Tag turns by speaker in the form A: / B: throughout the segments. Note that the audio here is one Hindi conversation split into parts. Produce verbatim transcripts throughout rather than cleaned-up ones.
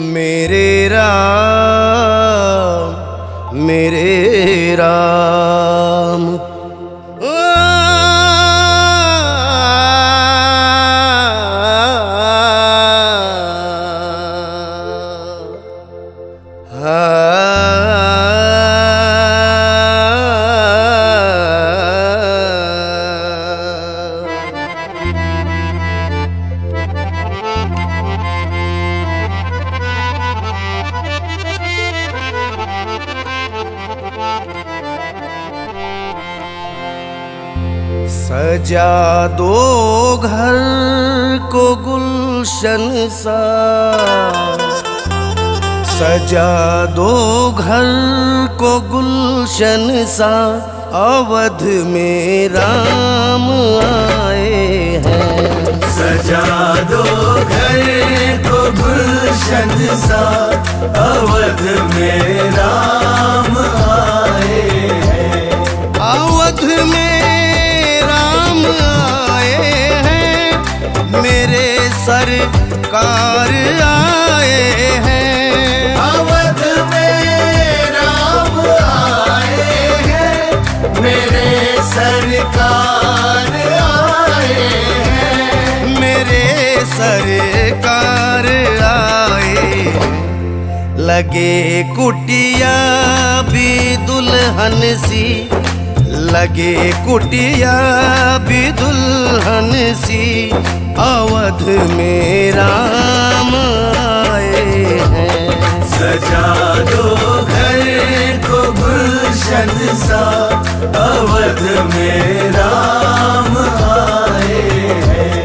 A: मेरे राम मेरे राम सजा दो घर को गुलशन सा, सजा दो घर को गुलशन सा, अवध में राम आए हैं।
B: सजा दो घर को गुलशन सा, अवध में राम आए हैं।
A: अवध में मेरे सरकार आए हैं।
B: अवध में राम आए हैं, मेरे सरकार आए हैं।
A: मेरे सरकार आए, लगे कुटिया भी दुल्हन सी, लगे कुटिया भी दुल्हन सी, अवध में राम आए हैं।
B: सजा दो घर को गुलशन सा, अवध में राम आए हैं।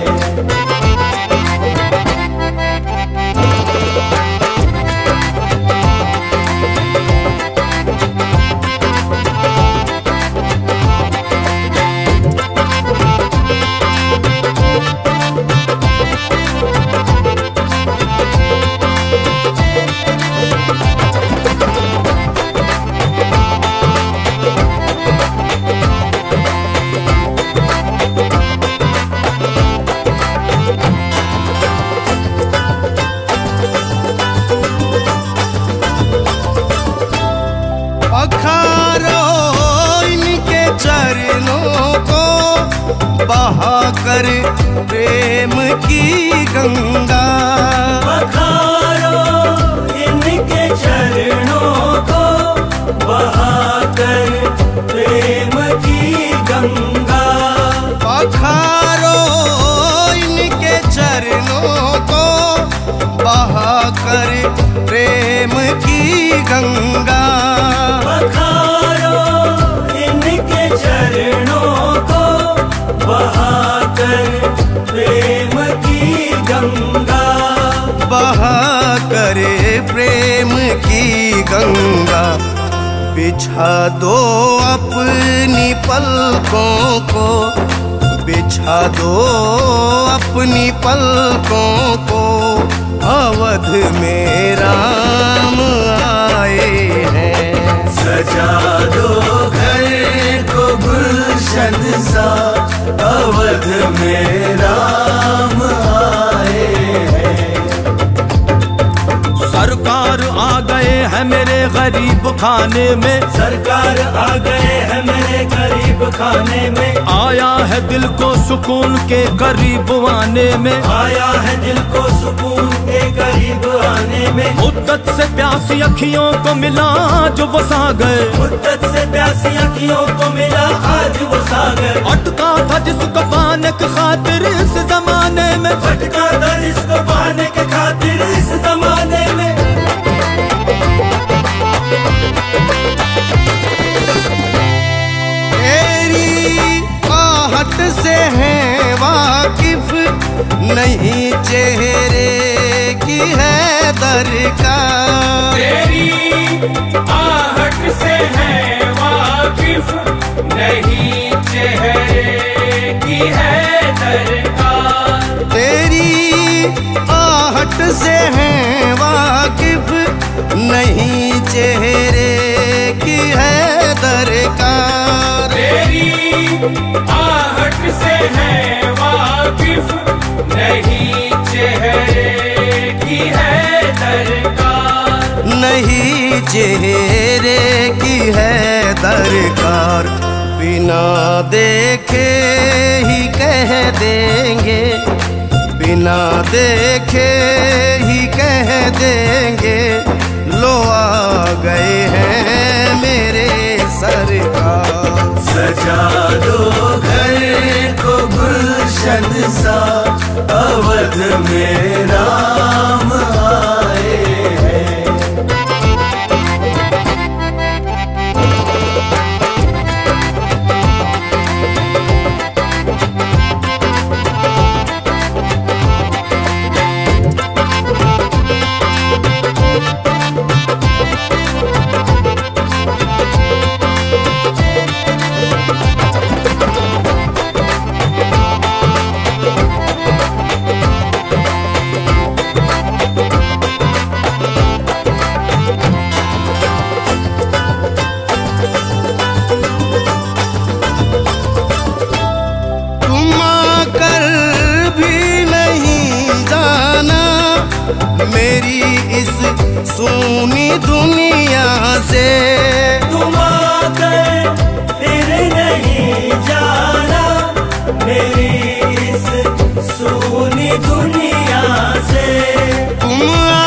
A: पखारो इनके चरणों को, बहाकर प्रेम की गंगा।
B: पखारो इनके चरणों को, बहाकर प्रेम की गंगा।
A: पखारो इनके चरणों को, बहाकर प्रेम की गंगा।
B: पखारो इनके चरणों को, बहाकर प्रेम की गंगा।
A: बहाकर प्रेम की गंगा। बिछा दो अपनी पलकों को, बिछा दो अपनी पलकों को, अवध में राम आए हैं।
B: सजा दो घर को गुलशन सा, अवध में राम आए हैं।
C: सरकार आ गए हैं मेरे गरीब खाने में,
B: सरकार आ गए हैं मेरे गरीब खाने में।
C: आया है दिल को सुकून के करीब आने में,
B: आया है दिल को सुकून के करीब आने में।
C: मुद्दत से प्यासी अखियों को मिला जो वसा गए,
B: मुद्दत से प्यासी अखियों को मिला आज वो सागर।
C: अटका था जिसको पाने के खातिर इस जमाने में,
B: अटका था जिसको पाने के खातिर इस जमाने में।
A: तेरी आहट से हैं वाकिफ, नहीं चेहरे की है दरकार।
D: तेरी आहट से है वाकिफ, नहीं चेहरे की है दरकार।
A: तेरी आहट से हैं वाकिफ, नहीं चेहरे की है दरकार।
D: तेरी आहट से है वाकिफ, नहीं चेहरे की है दरकार।
A: नहीं चेहरे की है दरकार। बिना देखे ही कह देंगे, बिना देखे ही कह देंगे, लो आ गए हैं मेरे सरकार।
B: सजा दो घर को गुलशन सा, अवध में राम आए हैं।
A: मेरी इस सूनी दुनिया से,
B: तुम आकर फिर नहीं जाना मेरी इस सूनी दुनिया से।
A: तुम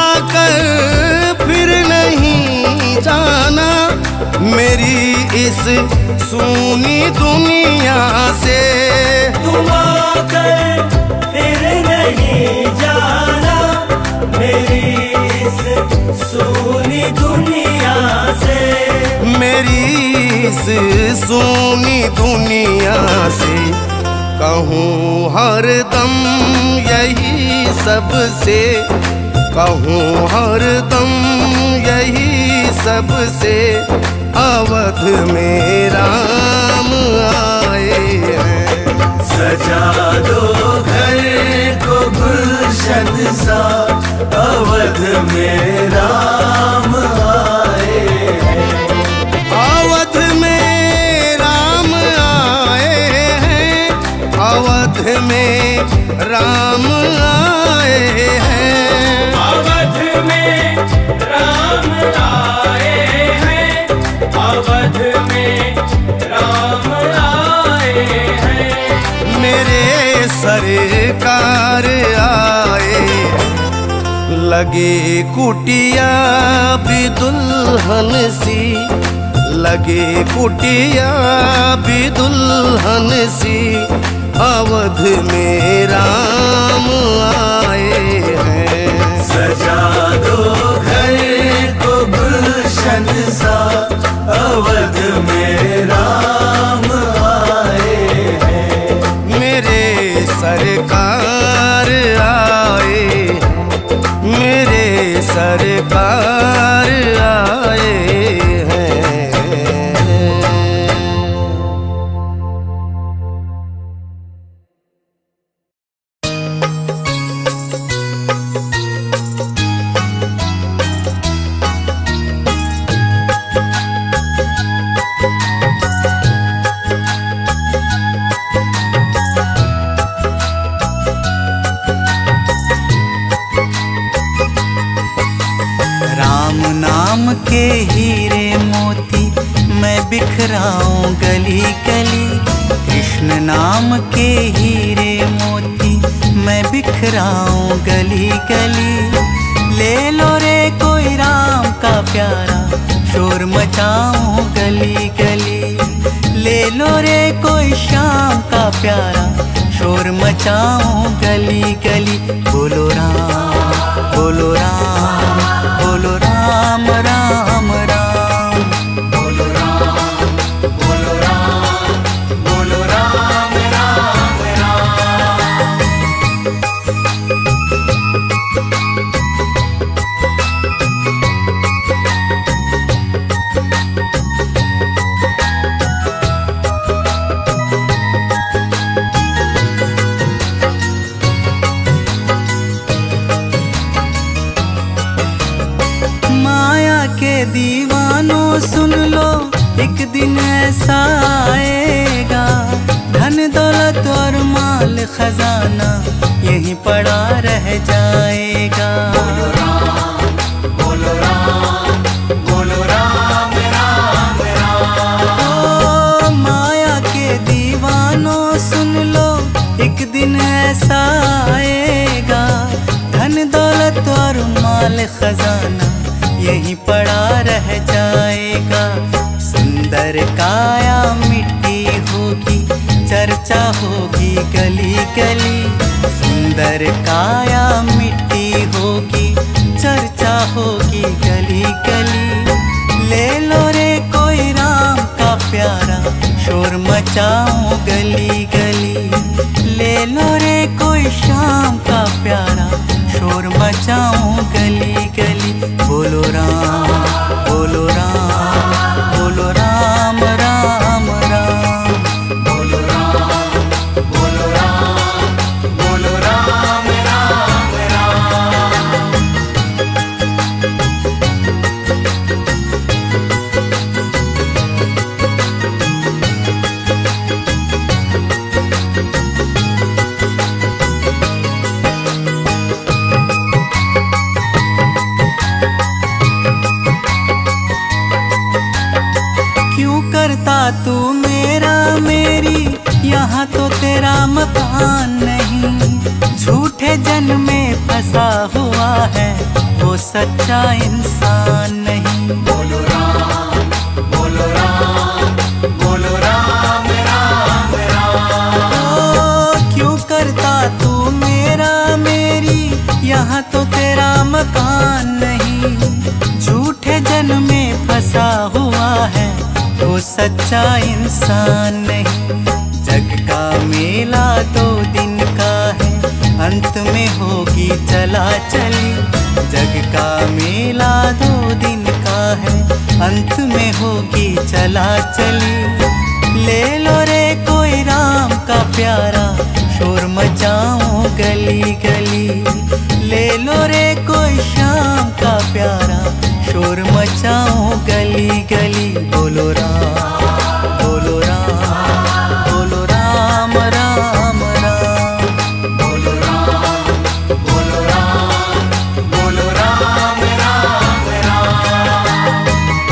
A: आकर फिर नहीं जाना मेरी इस सूनी दुनिया से।
B: तुम आकर फिर नहीं जाना मेरी इस सूनी दुनिया से।
A: मेरी इस सूनी दुनिया से कहूँ हरदम यही सबसे, कहूँ हरदम यही सबसे, अवध में राम आए हैं।
B: सजा दो घर को गुलशन सा, अवध में राम आए हैं।
A: अवध में राम आए हैं, अवध में राम आए हैं।
D: अवध में राम आए हैं, अवध में राम आए हैं।
A: मेरे सरकार आए, लगे कुटिया भी दुल्हन सी, लगे कुटिया भी दुल्हन सी, अवध में राम आए हैं।
B: सजा दो घर को गुलशन सा, अवध में राम आए हैं।
A: मेरे सरकार आए, मेरे सरकार आए हैं।
E: के हीरे मोती मैं बिखराऊं गली गली, कृष्ण नाम के हीरे मोती मैं बिखराऊं गली गली। ले लो रे कोई राम का प्यारा, शोर मचाऊं गली गली। ले लो रे कोई श्याम का प्यारा, शोर मचाऊं गली गली। बोलो राम बोलो राम बोलो राम राम राम, बोलो राम बोलो राम बोलो राम राम राम। दीवानों सुन लो, एक दिन ऐसा आएगा, धन दौलत और माल खजाना यहीं पड़ा रह जाएगा। बोलो राम बोलो राम खजाना यहीं पड़ा रह जाएगा। सुंदर काया मिट्टी होगी, चर्चा होगी गली गली। सुंदर काया मिट्टी होगी, चर्चा होगी गली गली। ले लो रे कोई राम का प्यारा, शोर मचाऊं गली गली। ले लो रे कोई शाम का प्यारा, शोर मचाऊं गली गली। बोलो राम बोलो राम बोलो राम राम राम। बोलो राम बोलो राम बोलो राम राम राम। करता तू मेरा मेरी, यहाँ तो तेरा मकान नहीं। झूठे जन्म में फंसा हुआ है वो सच्चा इंसान नहीं। बोलो राम बोलो राम बोलो राम राम राम। ओ क्यों करता तू मेरा मेरी, यहाँ तो तेरा मकान नहीं। झूठे जन्म में फंसा हुआ है वो सच्चा इंसान नहीं। जग का मेला दो दिन का है, अंत में होगी चला चली। जग का मेला दो दिन का है, अंत में होगी चला चली। ले लो रे कोई राम का प्यारा, शोर मचाऊं गली गली। ले लो रे कोई शाम का प्यारा, शोर मचाऊं गली गली। बोलो राम बोलो राम बोलो राम राम राम। बोलो राम बोलो राम बोलो राम राम राम।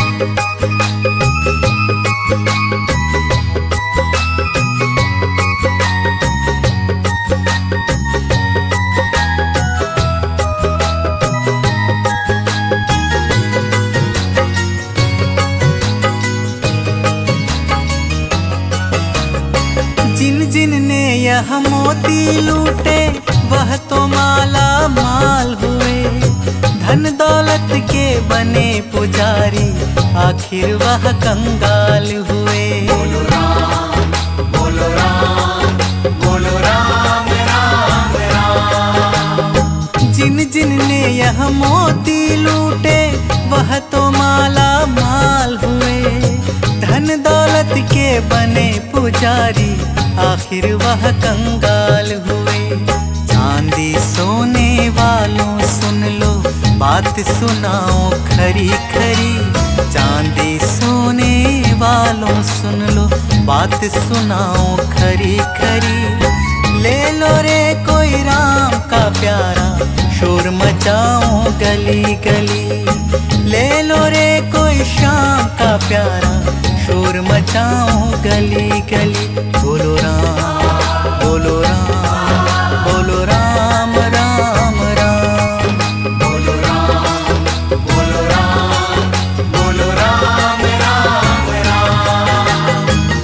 E: जिनने यह मोती लूटे वह तो माला माल हुए। धन दौलत के बने पुजारी, आखिर वह कंगाल हुए। बोलो राम बोलो राम बोलो राम राम राम। जिन जिनने यह मोती लूटे वह तो माला माल हुए। धन दौलत के बने पुजारी, आखिर वह कंगाल हुए। चांदी सोने वालों सुन लो, बात सुनाओ खरी खरी। चांदी सोने वालों सुन लो, बात सुनाओ खरी खरी। ले लो रे कोई राम का प्यारा, शोर मचाऊं गली गली। ले लो रे कोई शाम का प्यारा, शोर मचाऊं गली गली। बोलो राम बोलो राम बोलो राम राम राम। बोलो राम बोलो राम बोलो राम राम राम।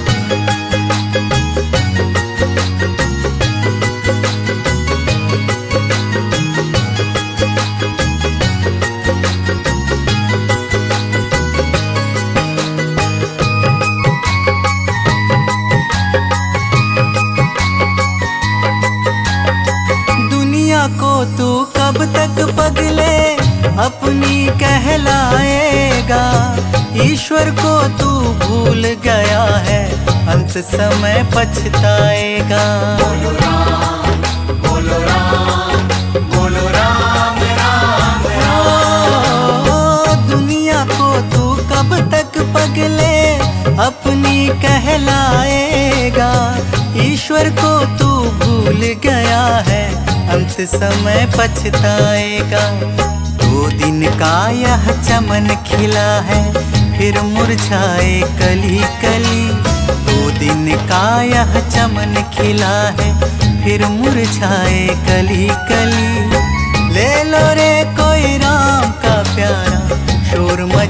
E: को तू कब तक पगले अपनी कहलाएगा। ईश्वर को तू भूल गया है, अंत समय पछताएगा। बोलो राम बोलो राम बोलो राम राम राम। ओ दुनिया को तू कब तक पगले अपनी कहलाएगा। ईश्वर को तू भूल गया है, अंत समय पछताएगा। दो दिन का यह चमन खिला है, फिर मुरझाए कली कली। दो दिन का यह चमन खिला है, फिर मुरझाए कली कली। ले लो रे कोई राम का प्यार,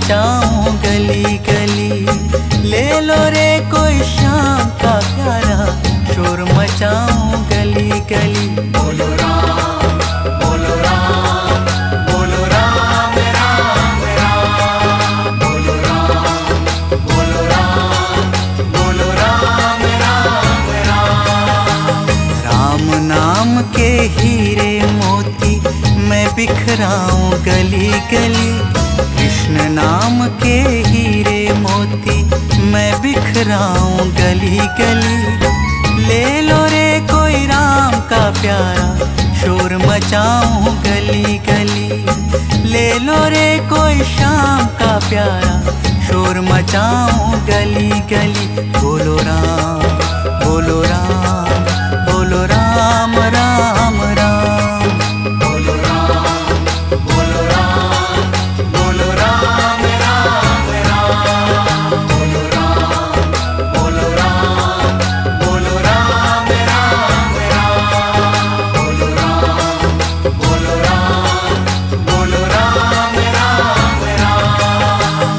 E: मचाऊं गली गली। ले लो रे कोई शाम का प्यारा, शोर मचाऊं गली गली।
B: बोलो राम, बोलो राम, बोलो राम राम राम। बोलो राम, बोलो राम, बोलो राम राम राम।
E: राम नाम के हीरे मोती मैं बिखराऊं गली गली। कृष्ण नाम के हीरे मोती मैं बिखराऊं गली गली। ले लो रे कोई राम का प्यारा, शोर मचाऊं गली गली। ले लो रे कोई शाम का प्यारा, शोर मचाऊं गली गली। बोलो राम, बोलो राम, बोलो राम राम राम।
B: बोलो राम, बोलो राम, बोलो राम राम राम। बोलो राम, बोलो राम, बोलो राम राम राम। बोलो राम, बोलो राम, बोलो राम राम राम।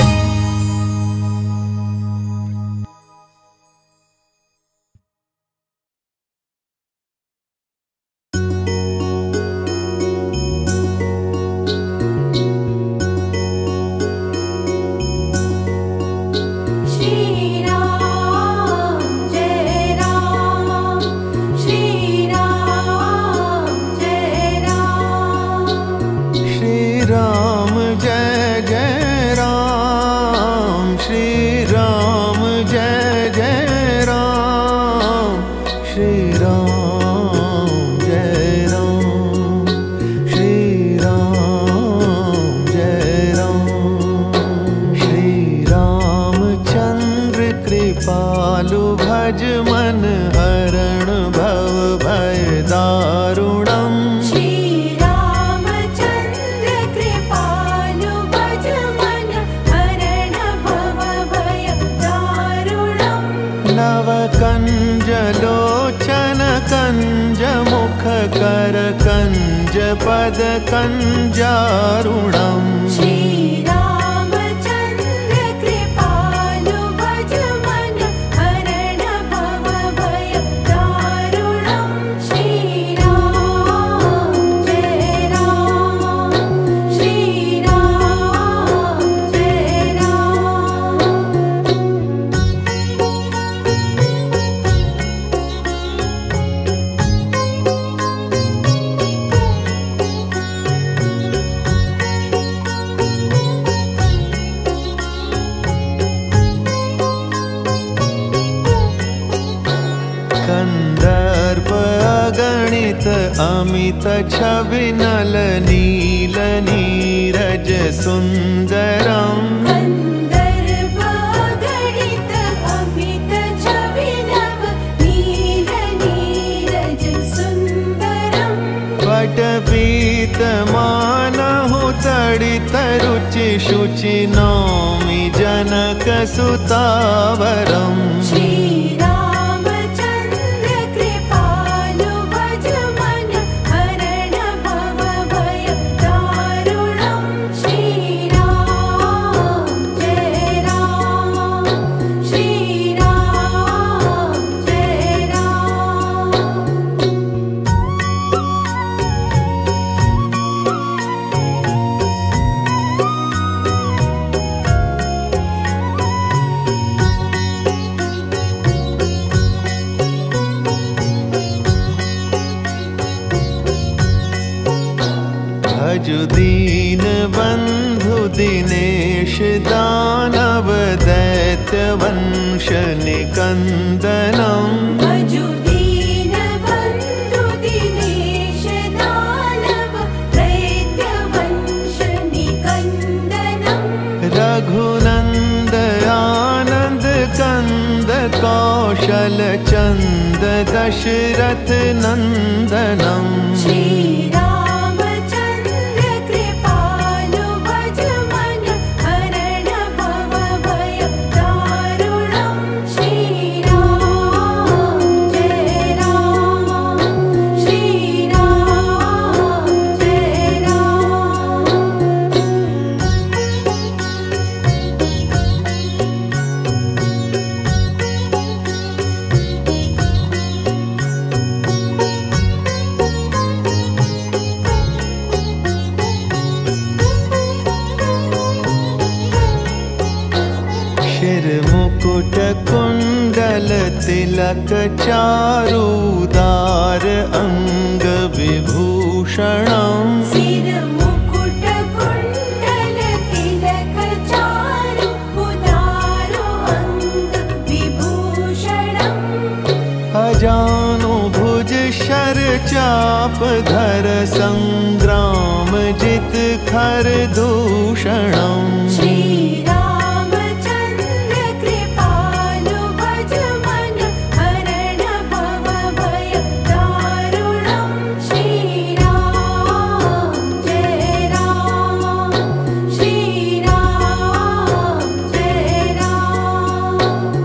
F: श्री राम जय राम, श्री राम जय राम।
A: श्री राम जय जय राम, श्री राम जय जय राम। श्री राम जय राम, श्री राम जय राम। श्री रामचंद्र कृपालु भज मन हरण भव भय दारुणम्।
F: श्री रामचंद्र कृपालु भज मन हरण भव भय दारुणम्।
A: नव कंज लोचन कंज मुख कर कंज पद कंजारुणम्।
F: श्री रामचंद्र कृपालु भज मन हरण भव भय दारुणम्। श्री राम जय राम, श्री राम जय राम।
A: कंदर्प अगणित अमित छवि नल नील नीरज सुंदरम्।
F: कंदर्प गणित अमित छवि नव नील नीरज सुंदरम्।
A: पटपीत मानहु तडित रुचि शुचि नौमि जनक सुतावरम्।
F: श्री रामचंद्र कृपालु भज मन हरण भव भय दारुणम्। श्री राम जय राम, श्री राम जय राम।
A: भजु दीन बंधु दिनेश दानव दैत्य वंश निकंदनम्।
F: भजु दीन बंधु दिनेश दानव दैत्य वंश निकंदनम्।
A: रघुनंद आनंद कंद कौशल चंद दशरथ नंदनम्।
F: श्री रामचंद्र कृपालु भज मन हरण भव भय दारुणम्। श्री राम जय राम, श्री राम जय राम।
A: सिर मुकुट कुंडल तिलक चारुदार अंग विभूषणम्
F: सिर मुकुट कुंडल तिलक चारु उदारो अंग विभूषणम्
A: अजानु भुज शर चाप धर संग्राम जित खर दूषणम्
F: श्री रामचंद्र कृपालु भज मन हरण भव भय दारुणम् श्री राम जय राम श्री राम जय राम।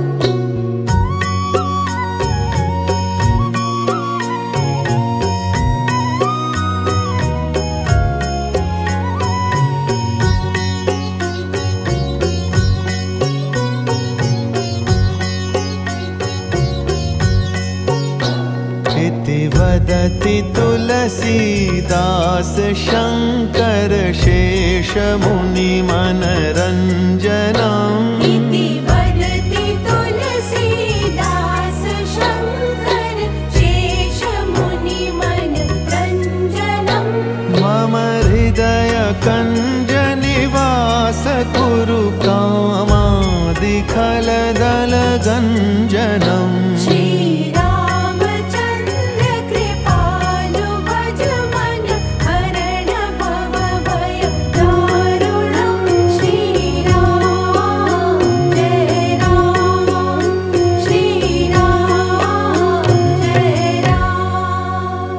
A: इति वदति तुलसीदास शंकर शेष मुनि मनरंजनम्
F: इति वदति तुलसीदास शंकर शेष मुनि मनरंजनम्
A: मम हृदय कंज निवास कुरु कामादि खल दल गंजनम्
F: श्री रामचंद्र कृपालु भज मन हरण भव भय दारुणम् श्री राम जय राम श्री राम जय राम।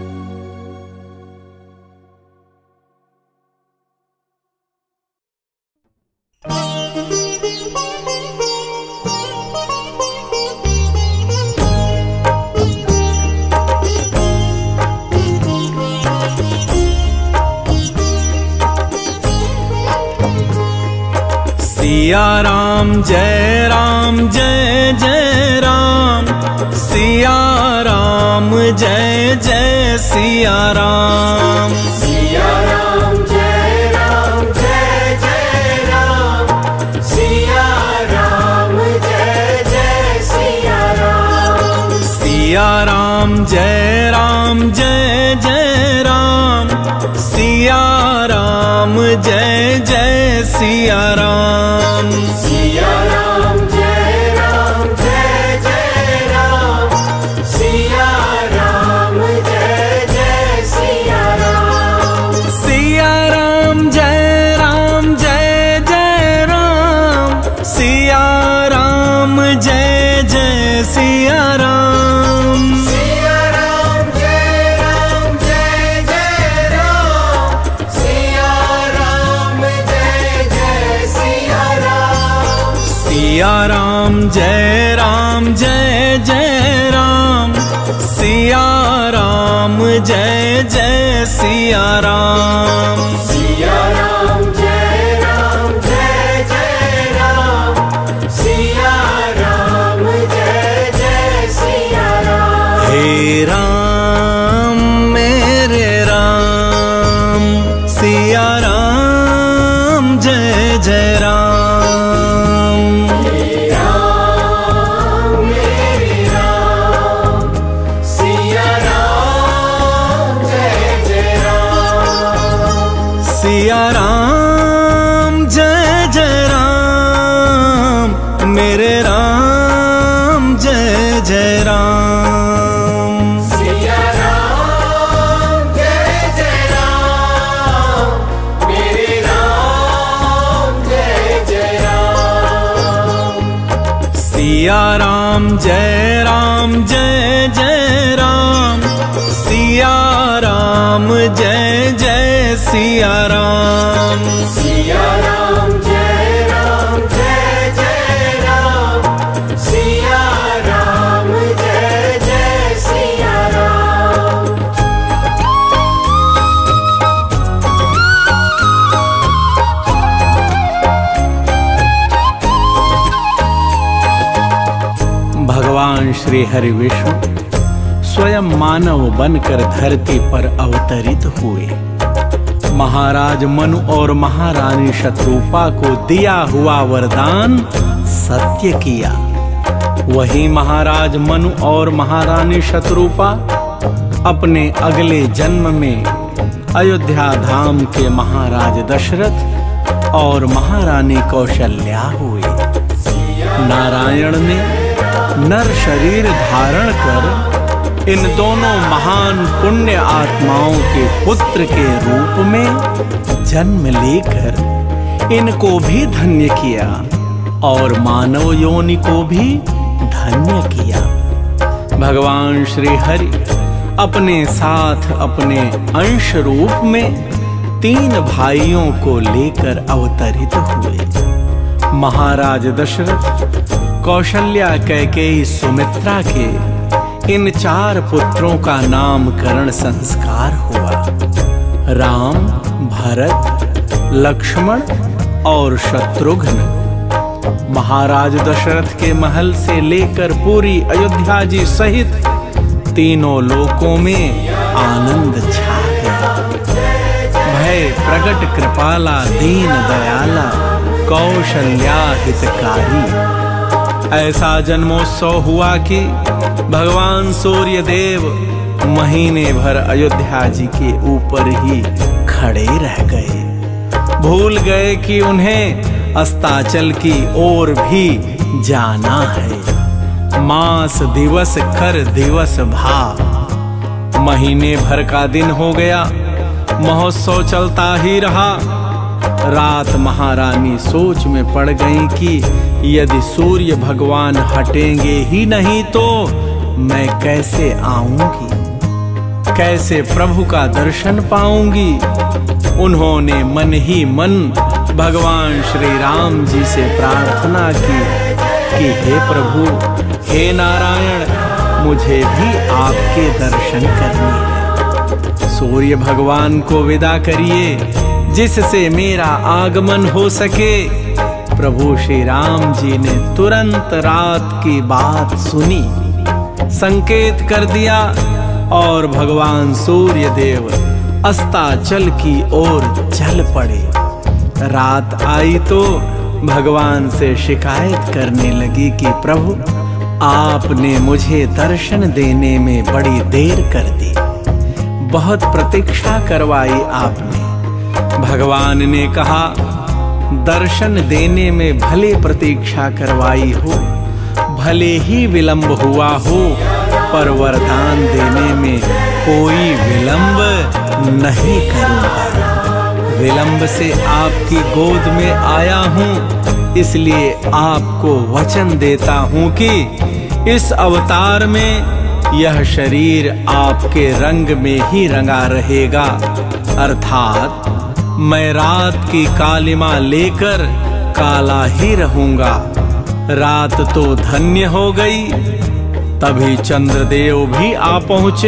C: सिया राम जय राम जय जय राम, सिया राम जय जय सिया राम।
B: सिया राम जय राम जय जय राम, सिया राम जय जय सिया राम।
C: सिया राम जय राम जय जय राम, सिया राम जय जय सिया राम।
B: सिया राम जय राम जय जय राम, सिया राम जय जय सिया राम।
C: सिया राम जय राम जय जय राम, सिया राम जय जय सिया राम।
B: सिया राम जय राम जय जय राम, सिया राम जय जय सिया राम।
C: सिया राम जय राम जय जय राम, सिया राम जय जय सिया राम।
B: सिया राम जय राम जय जय राम, सिया राम जय जय सिया राम।
C: हे राम मेरे राम, सिया राम जय जय राम।
B: राम मेरे राम, सिया राम जय जय राम।
C: सिया राम जय जय राम, मेरे राम जय जय राम।
B: सिया राम जय जय राम, मेरे राम जय जय राम।
C: सिया राम जय राम जय जय राम, सिया राम जय जय सिया राम।
B: सिया राम जय राम जय जय राम, सिया राम जय जय सिया राम।
G: भगवान श्री हरि विष्णु स्वयं मानव बनकर धरती पर अवतरित हुए। महाराज मनु और महारानी शत्रुपा को दिया हुआ वरदान सत्य किया। वही महाराज मनु और महारानी शत्रुपा अपने अगले जन्म में अयोध्या धाम के महाराज दशरथ और महारानी कौशल्या हुए। नारायण ने नर शरीर धारण कर इन दोनों महान पुण्य आत्माओं के पुत्र के रूप में जन्म लेकर इनको भी धन्य किया और मानव योनि को भी धन्य किया। भगवान श्री हरि अपने साथ अपने अंश रूप में तीन भाइयों को लेकर अवतरित हुए। महाराज दशरथ, कौशल्या, कैकेयी, सुमित्रा के इन चार पुत्रों का नामकरण संस्कार हुआ। राम, भरत, लक्ष्मण और शत्रुघ्न। महाराज दशरथ के महल से लेकर पूरी अयोध्या जी सहित तीनों लोकों में आनंद छा गया। भय प्रगट कृपाला दीन दयाला कौशल्या हितकारी। ऐसा जन्मोत्सव हुआ कि भगवान सूर्य देव महीने भर अयोध्या जी के ऊपर ही खड़े रह गए। भूल गए कि उन्हें अस्ताचल की ओर भी जाना है। मास दिवस कर दिवस भा। महीने भर का दिन हो गया, महोत्सव चलता ही रहा। रात महारानी सोच में पड़ गई कि यदि सूर्य भगवान हटेंगे ही नहीं तो मैं कैसे आऊंगी, कैसे प्रभु का दर्शन पाऊंगी। उन्होंने मन ही मन भगवान श्री राम जी से प्रार्थना की कि हे प्रभु, हे नारायण, मुझे भी आपके दर्शन करने हैं। सूर्य भगवान को विदा करिए जिससे मेरा आगमन हो सके। प्रभु श्री राम जी ने तुरंत रात की बात सुनी, संकेत कर दिया और भगवान सूर्य देव अस्ताचल की ओर चल पड़े। रात आई तो भगवान से शिकायत करने लगी कि प्रभु, आपने मुझे दर्शन देने में बड़ी देर कर दी, बहुत प्रतीक्षा करवाई आपने। भगवान ने कहा, दर्शन देने में भले प्रतीक्षा करवाई हो, भले ही विलंब हुआ हो, पर वरदान देने में कोई विलंब नहीं करूंगा। विलंब से आपकी गोद में आया हूं, इसलिए आपको वचन देता हूं कि इस अवतार में यह शरीर आपके रंग में ही रंगा रहेगा। अर्थात मैं रात की कालिमा लेकर काला ही रहूंगा। रात तो धन्य हो गई। तभी चंद्रदेव भी आ पहुंचे।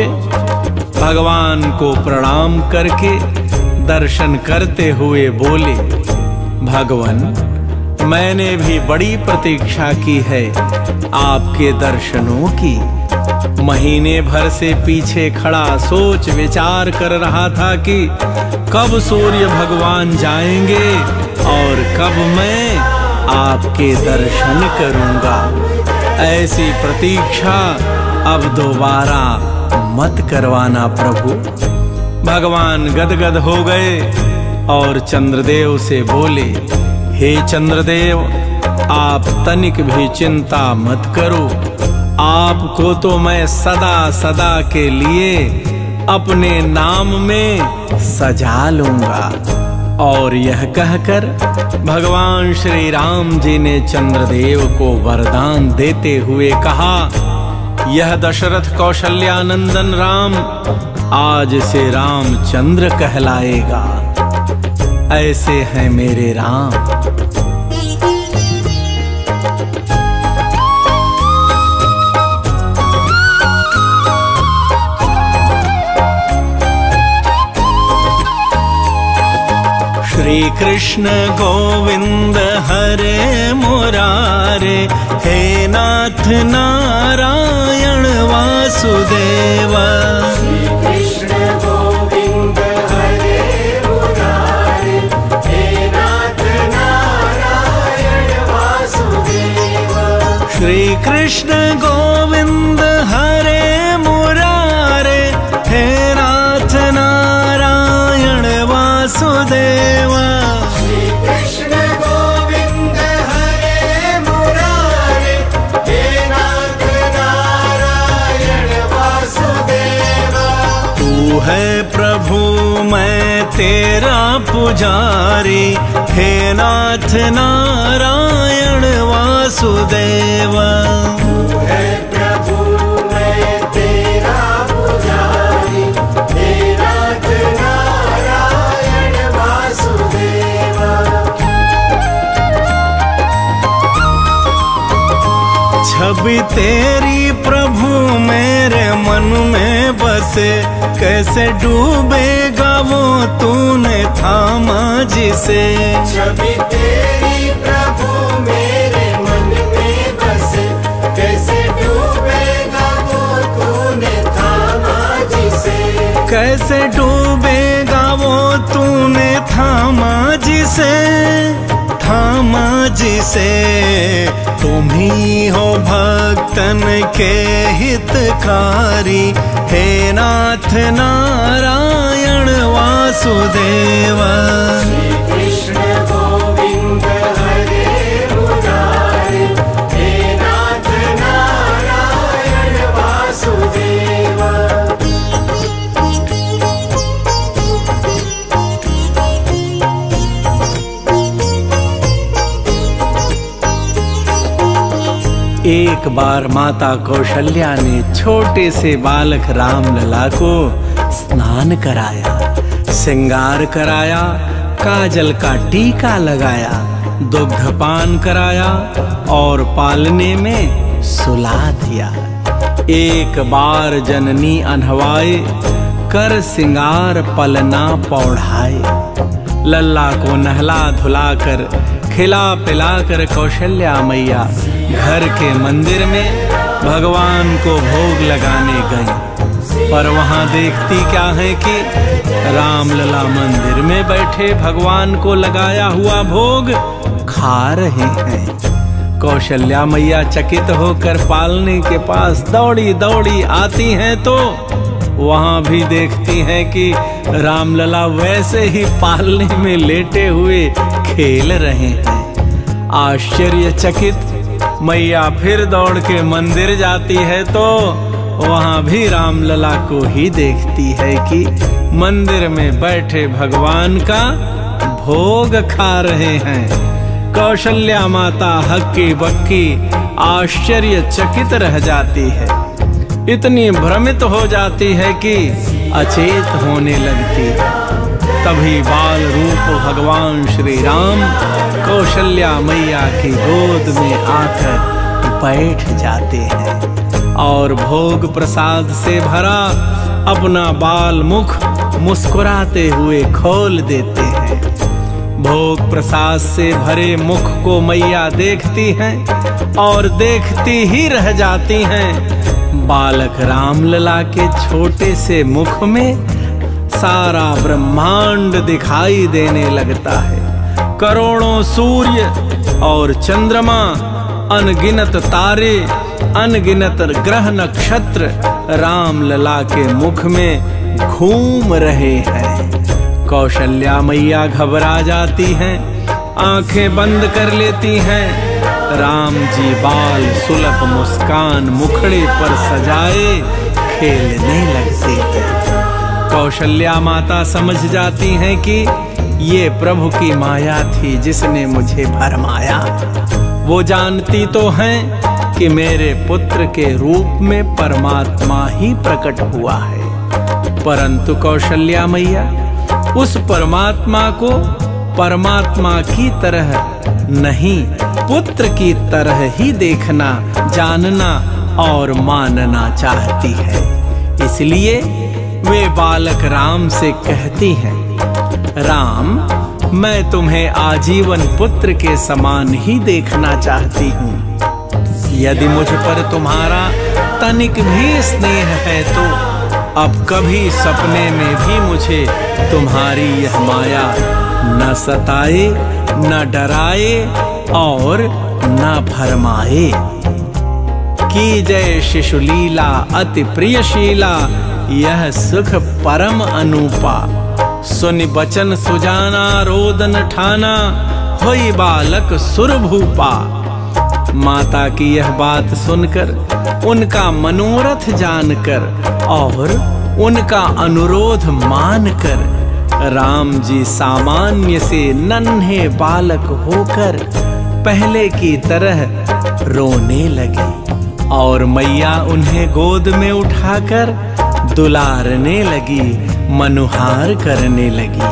G: भगवान को प्रणाम करके दर्शन करते हुए बोले, भगवान, मैंने भी बड़ी प्रतीक्षा की है आपके दर्शनों की। महीने भर से पीछे खड़ा सोच विचार कर रहा था कि कब सूर्य भगवान जाएंगे और कब मैं आपके दर्शन करूंगा। ऐसी प्रतीक्षा अब दोबारा मत करवाना प्रभु। भगवान गदगद हो गए और चंद्रदेव से बोले, हे चंद्रदेव, आप तनिक भी चिंता मत करो। आपको तो मैं सदा सदा के लिए अपने नाम में सजा लूंगा। और यह कहकर भगवान श्री राम जी ने चंद्रदेव को वरदान देते हुए कहा, यह दशरथ कौशल्या नंदन राम आज से रामचंद्र कहलाएगा। ऐसे हैं मेरे राम। श्री कृष्ण गोविंद हरे मुरारे, हे नाथ नारायण वासुदेव।
B: श्री कृष्ण गोविंद हरे मुरारे,
G: कृष्ण गोविंद हरे मुरारे, हे नाथ नारायण वासुदेवा।
B: श्री कृष्ण गोविंद हरे मुरारे, हे नाथ नारायण वासुदेवा।
G: तू है प्रभु मैं तेरा पुजारी, हे नाथ नारायण वासुदेवा।
B: तू है प्रभु मैं तेरा पुजारी, हे नाथ नारायण वासुदेवा।
G: छवि तेरी प्रभु मेरे मन में बसे, कैसे डूबेगा वो तूने थामा जिसे।
B: छवि तेरी प्रभु मेरे मन में बसे, कैसे डूबेगा वो तूने थामा जिसे।
G: कैसे डूबेगा वो तूने थामा जिसे, थामा जिसे। तुम ही हो भक्तन के हितकारी, हे नाथ नारायण वासुदेवा।
B: श्री कृष्ण गोविंद हरे मुरारे, हे नाथ नारायण वासुदेवा।
G: एक बार माता कौशल्या ने छोटे से बालक रामलला को स्नान कराया, श्रृंगार कराया, काजल का टीका लगाया, दुग्धपान कराया और पालने में सुला दिया। एक बार जननी अनहवाए, कर सिंगार पलना पौढ़ाए। लल्ला को नहला धुलाकर, खिला पिलाकर कौशल्या मैया घर के मंदिर में भगवान को भोग लगाने गई। पर वहां देखती क्या है कि रामलला मंदिर में बैठे भगवान को लगाया हुआ भोग खा रहे हैं। कौशल्या मैया चकित होकर पालने के पास दौड़ी दौड़ी आती हैं तो वहां भी देखती हैं कि रामलला वैसे ही पालने में लेटे हुए खेल रहे हैं। आश्चर्यचकित मैया फिर दौड़ के मंदिर जाती है तो वहां भी रामलला को ही देखती है कि मंदिर में बैठे भगवान का भोग खा रहे हैं। कौशल्या माता हक्की बक्की आश्चर्यचकित रह जाती है, इतनी भ्रमित हो जाती है कि अचेत होने लगती है। तभी बाल रूप भगवान श्री राम कौशल्या मैया की गोद में आकर बैठ जाते हैं और भोग प्रसाद से भरा अपना बाल मुख मुस्कुराते हुए खोल देते हैं। भोग प्रसाद से भरे मुख को मैया देखती हैं और देखती ही रह जाती हैं। बालक रामलला के छोटे से मुख में सारा ब्रह्मांड दिखाई देने लगता है। करोड़ों सूर्य और चंद्रमा, अनगिनत तारे, अनगिनत ग्रह नक्षत्र रामलला के मुख में घूम रहे हैं। कौशल्या मैया घबरा जाती हैं, आंखें बंद कर लेती हैं। राम जी बाल सुलभ मुस्कान मुखड़े पर सजाए खेलने लगते हैं। कौशल्या माता समझ जाती हैं कि ये प्रभु की माया थी जिसने मुझे भरमाया। वो जानती तो हैं कि मेरे पुत्र के रूप में परमात्मा ही प्रकट हुआ है, परंतु कौशल्या मैया उस परमात्मा को परमात्मा की तरह नहीं, पुत्र की तरह ही देखना, जानना और मानना चाहती है। इसलिए वे बालक राम से कहती हैं, राम, मैं तुम्हें आजीवन पुत्र के समान ही देखना चाहती हूँ। यदि मुझ पर तुम्हारा तनिक भी स्नेह है तो अब कभी सपने में भी मुझे तुम्हारी यह माया न सताए, न डराए और न भरमाए। की जय शिशुलीला अति प्रियशीला, यह सुख परम अनूपा। सुनि बचन सुजाना रोदन ठाना, होई बालक सुरभूपा। माता की यह बात सुनकर, उनका मनोरथ जानकर और उनका अनुरोध मानकर, राम जी सामान्य से नन्हे बालक होकर पहले की तरह रोने लगे और मैया उन्हें गोद में उठाकर दुलारने लगी, मनुहार करने लगी।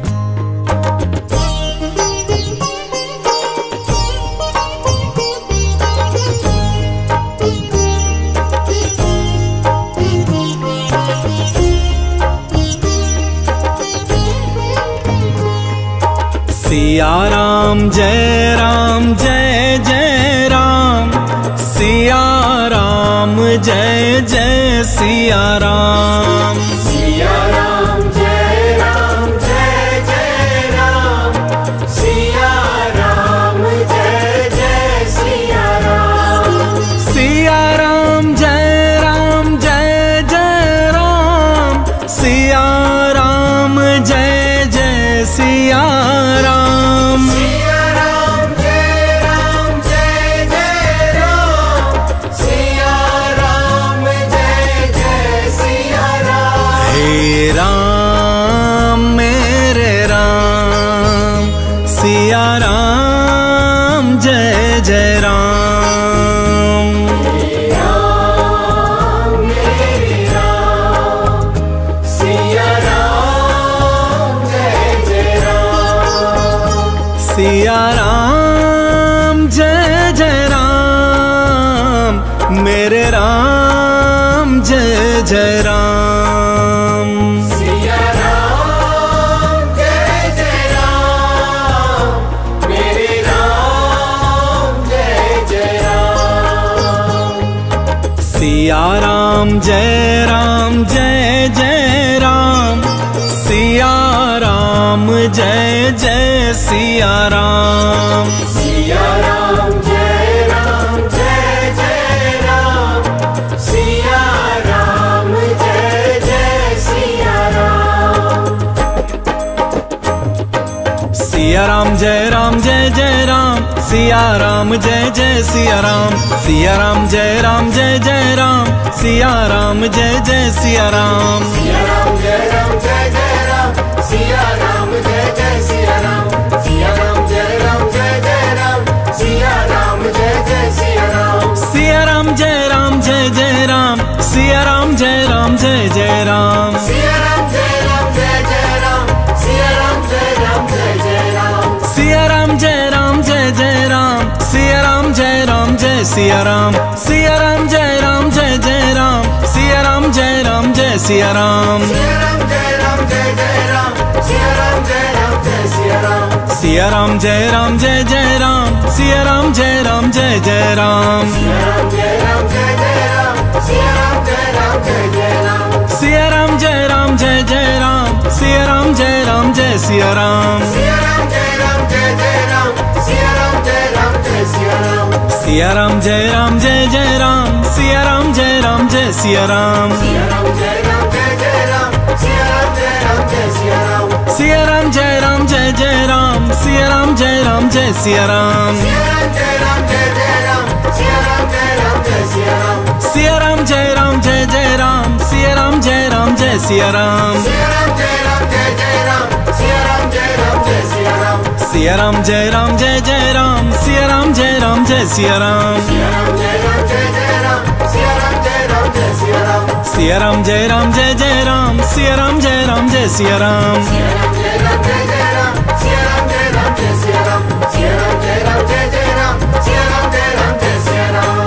G: सिया राम जय राम जय जय राम, सिया राम जय जय सिया राम।
D: सिया राम जय राम जय जय राम, सिया राम जय जय सिया राम।
G: सिया राम जय राम जय जय राम, सिया राम जय जय सिया राम।
D: सिया राम जय राम जय जय राम, सिया राम जय जय सिया राम।
G: हे राम मेरे राम, सिया राम जय जय राम।
D: हे राम मेरे राम, सिया राम जय जय राम।
G: सिया राम जय जय राम, मेरे राम जय जय राम।
D: सिया राम जय जय राम, मेरे राम जय जय राम।
G: सिया राम जय राम जय जय राम, सिया राम जय जय सिया राम।
D: सिया राम जय राम जय जय राम, सिया राम जय जय सिया राम।
G: सिया राम जय राम जय जय राम, सिया राम जय जय सिया राम। सिया राम जय राम जय जय राम, सिया राम जय जय सिया राम।
D: सिया राम जय राम जय जय राम, सिया राम जय जय सिया राम। सिया राम जय राम जय जय राम, सिया राम जय जय सिया राम।
G: सिया राम जय राम जय जय राम, सिया राम जय राम जय जय राम।
D: सिया राम जय राम जय जय राम, सिया राम जय राम जय जय राम।
G: सिया राम जय राम जय जय राम, सिया राम जय राम जय सिया राम। सिया राम जय राम जय जय राम, सिया राम जय राम जय सिया राम।
D: सिया राम जय राम जय जय राम, सिया राम जय राम जय सिया राम।
G: सिया राम जय राम जय जय राम, सिया राम जय राम जय जय राम।
D: सिया राम जय राम जय जय राम, सिया राम जय राम जय जय राम।
G: सिया राम जय राम जय जय राम, सिया राम जय राम जय सिया राम।
D: सिया राम जय राम जय जय राम, सिया राम जय राम जय सिया राम।
G: सिया राम जय राम जय जय राम, सिया राम जय राम जय सिया राम।
D: सिया राम जय राम जय जय राम, सिया राम जय राम जय सिया राम।
G: सिया राम जय राम जय जय राम, सिया राम जय राम जय सिया राम।
D: सिया राम जय राम जय जय राम, सिया राम जय राम जय सिया राम।
G: सिया राम जय राम जय जय राम, सिया राम जय राम जय सिया राम।
D: सिया राम जय राम जय जय राम, सिया राम जय राम जय सिया राम।
G: सिया राम जय राम जय जय राम, सिया राम जय राम जय सिया राम।
D: सिया राम जय राम जय जय राम, सिया राम जय राम जय सिया राम।
G: सिया राम जय राम जय जय राम, सिया राम जय राम जय सिया राम।
D: सिया राम जय राम जय जय राम, सिया राम जय राम जय सिया राम। सिया राम जय राम जय जय राम, सिया राम जय राम जय सिया राम।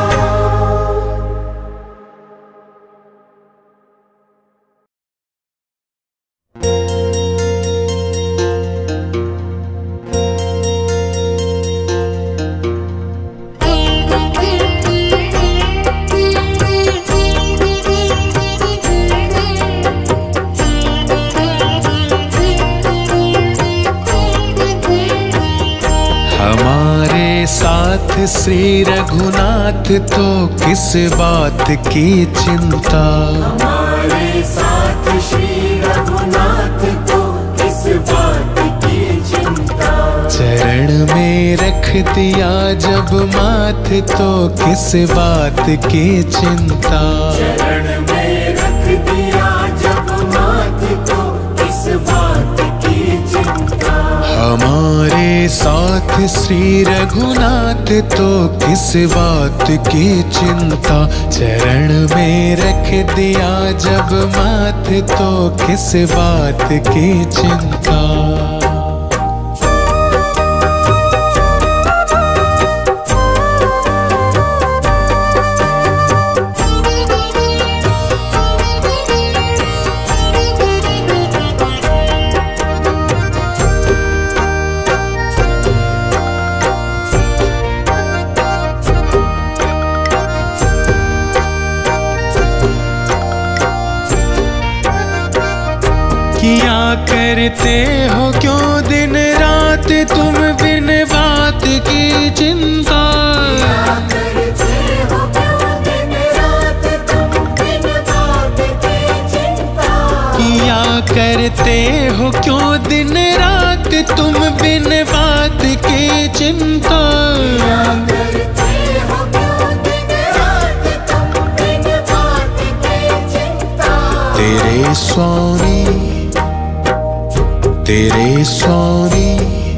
A: साथ श्री रघुनाथ तो किस बात की चिंता।
D: हमारे साथ श्री रघुनाथ तो किस बात की चिंता।
A: चरण में रख दिया जब माथ तो किस बात की चिंता।
D: चरण में रख दिया जब माथ तो किस बात की चिंता।
A: हमारे साथ श्री रघुनाथ तो किस बात की चिंता। चरण में रख दिया जब माथ तो किस बात की चिंता। किया करते हो क्यों दिन रात तुम बिन बात की चिंता।
D: करते हो क्यों दिन रात तुम बिन बात की चिंता।
A: किया करते हो क्यों दिन रात तुम बिन बात की चिंता।
D: करते हो क्यों दिन रात तुम बिन बात की चिंता।
A: तेरे स्वामी तेरे स्वामी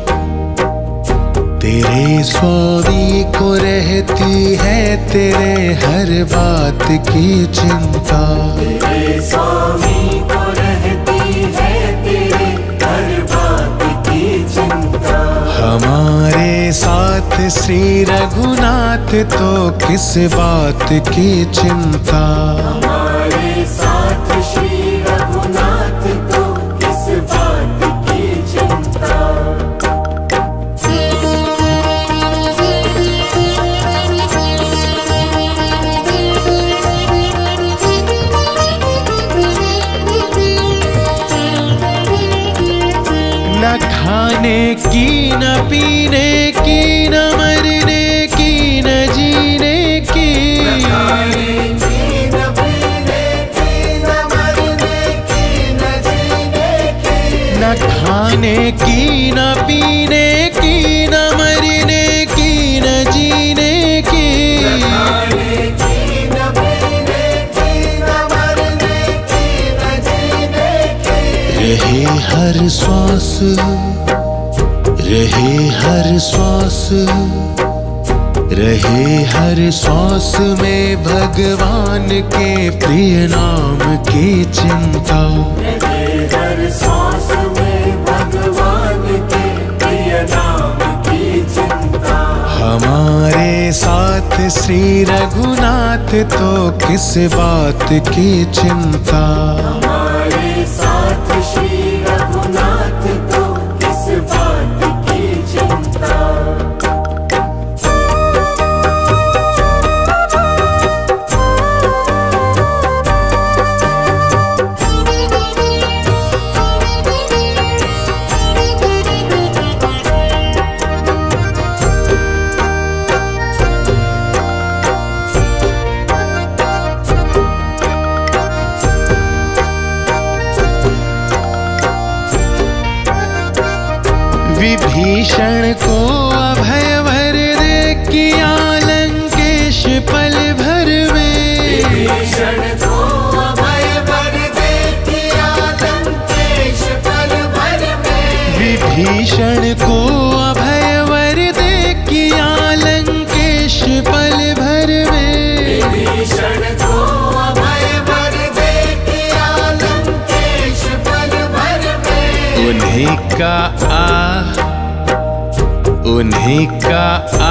A: तेरे स्वामी को रहती है तेरे हर बात की चिंता।
D: तेरे स्वामी को रहती है तेरे हर बात की चिंता।
A: हमारे साथ श्री रघुनाथ तो किस बात की चिंता।
D: हमारे साथ श्री रघुनाथ तो किस बात की चिंता।
A: न खाने की न पीने की न मरने की न जीने की।
D: खाने की न पीने की न मरने की न जीने की।
A: न खाने की न पीने की न मरने की न जीने की।
D: खाने की न पीने की न मरने की न जीने की।
A: रहे हर श्वास रहे हर श्वास रहे हर श्वास में भगवान के प्रिय नाम की चिंता।
D: रहे हर सांस में भगवान के प्रिय नाम की चिंता।
A: हमारे साथ श्री रघुनाथ तो किस बात की चिंता।
D: हमारे साथ श्री रघुनाथ तो किस बात की चिंता।
A: विभीषण को अभय भर दे किया लंकेश पल भर में।
D: विभीषण को अभय वर दे किया लंकेश पल भर में।
A: विभीषण को अभय वर दे किया लंकेश पल भर में।
D: विभीषण को अभय वर दे किया लंकेश पल भर में।
A: उन्हीं का आ उन्हीं का आ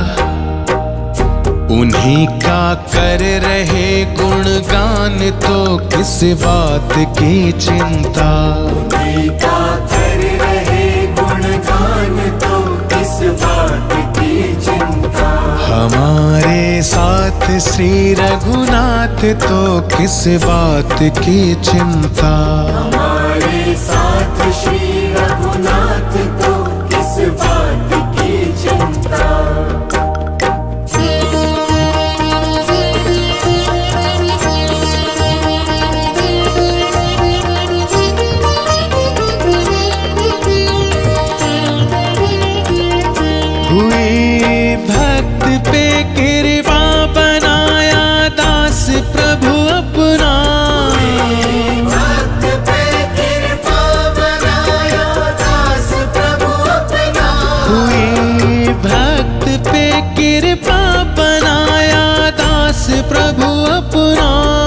A: उन्हीं का कर रहे गुणगान तो किस बात की चिंता।
D: उन्हीं का कर रहे गुणगान तो किस बात की चिंता।
A: हमारे साथ श्री रघुनाथ तो किस बात की चिंता।
D: हमारे साथ श्री रघुनाथ तो किस बात की चिंता।
A: हुई भक्त पे कृपा बनाया दास प्रभु अपना।
D: भक्त पे कृपा बनाया दास प्रभु अपना।
A: हुई भक्त पे कृपा बनाया दास प्रभु अपना।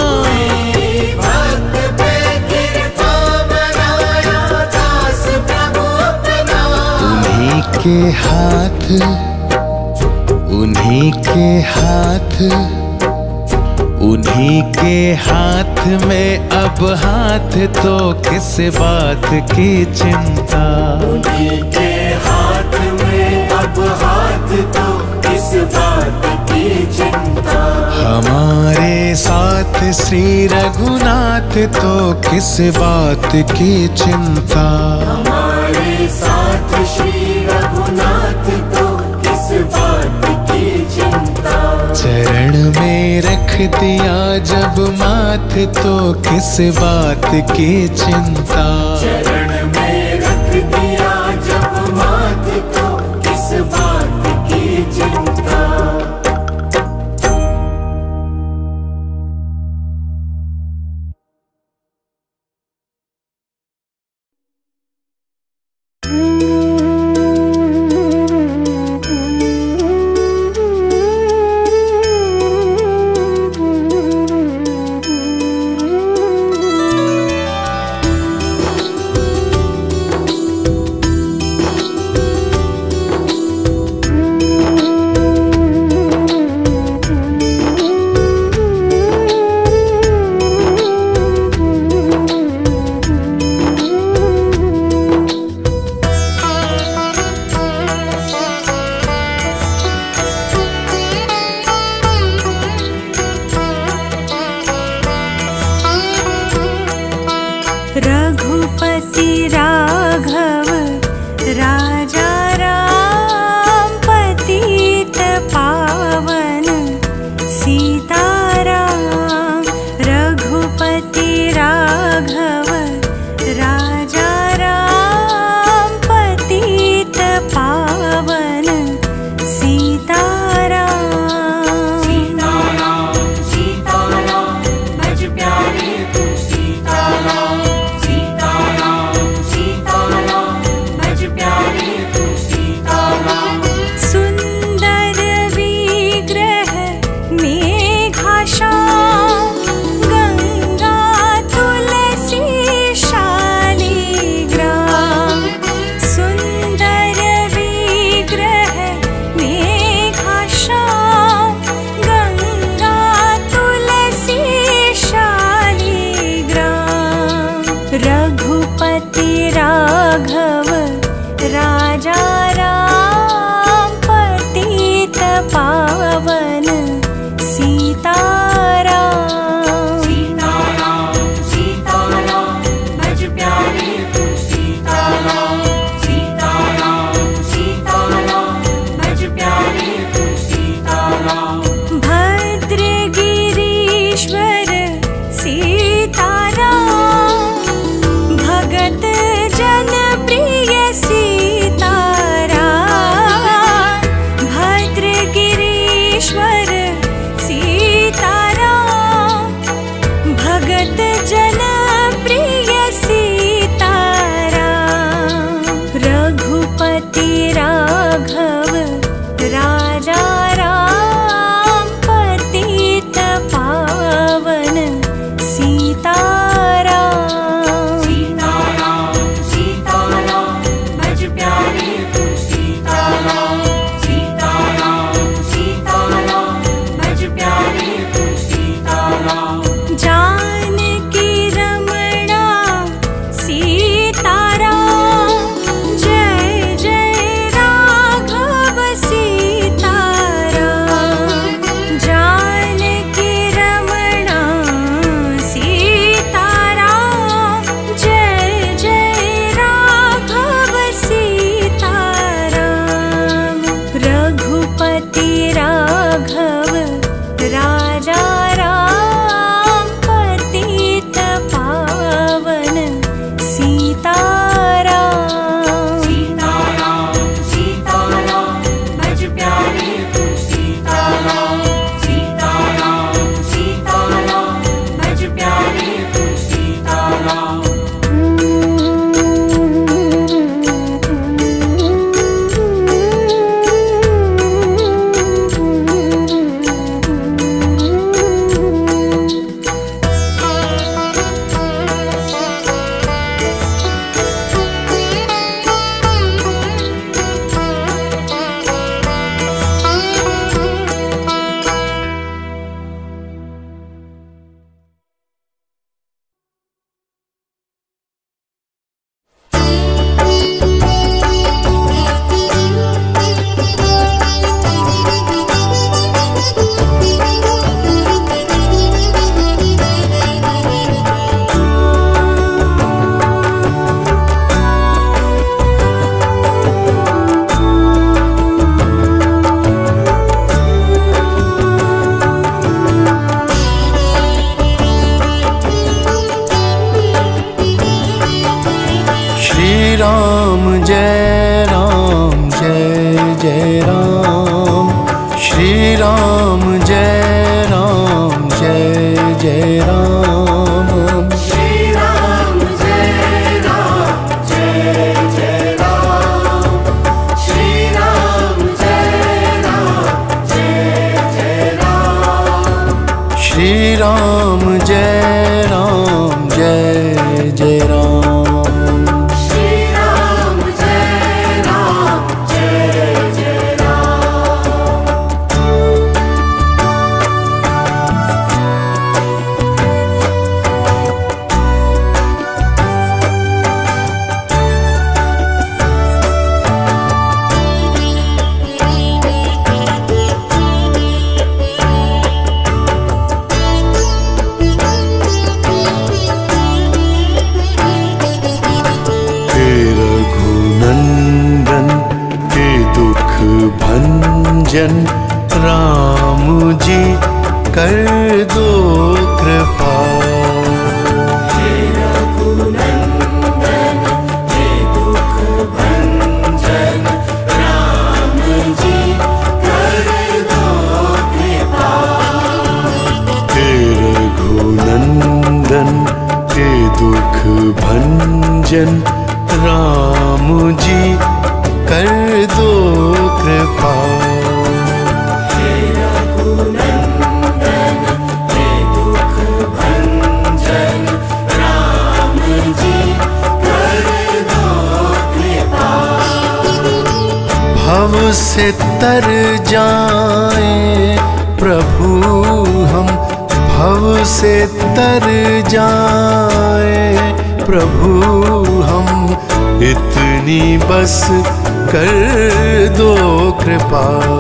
D: भक्त पे कृपा बनाया दास प्रभु अपना।
A: उन्हीं के हाथ उन्हीं के हाथ उन्हीं के हाथ में अब हाथ तो किस बात की चिंता।
D: उन्हीं के हाथ में अब हाथ तो किस बात की चिंता।
A: हमारे साथ श्री रघुनाथ तो किस बात की चिंता।
D: हमारे साथ श्री रघुनाथ तो किस बात की चिंता।
A: चरण में रख दिया जब माथ तो किस बात की चिंता।
D: चरण में रख दिया जब माथ तो किस बात की चिंता।
A: जय राम। श्री राम जय राम जय जय राम।
D: श्री राम जय राम जय जय राम। श्री राम जय राम जय जय राम।
A: श्री राम जय राम जय जय राम।
D: श्री राम जय राम जय जय राम।
A: हे रघुनंदन हे दुख भंजन राम जी कर दो कृपा।
D: हे रघुनंदन हे दुख भंजन राम जी कर दो कृपा।
A: हे रघुनंदन हे दुख भंजन राम जी कर दो कृपा।
D: हे रघुनंदन हे दुख भंजन राम जी कर दो कृपा।
A: भव से तर जाए प्रभु हम, भव से तर जाए प्रभु हम, इतनी बस कर दो कृपा।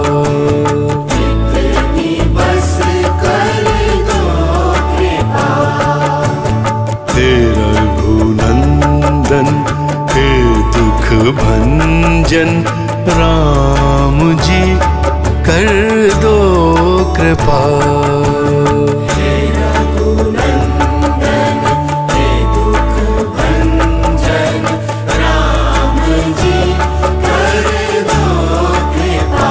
D: इतनी बस कर दो कृपा।
A: हे रघुनंदन हे दुख भंजन राम जी कर दो कृपा।
D: हे रघुनंदन हे दुख भंजन राम जी कर दो कृपा।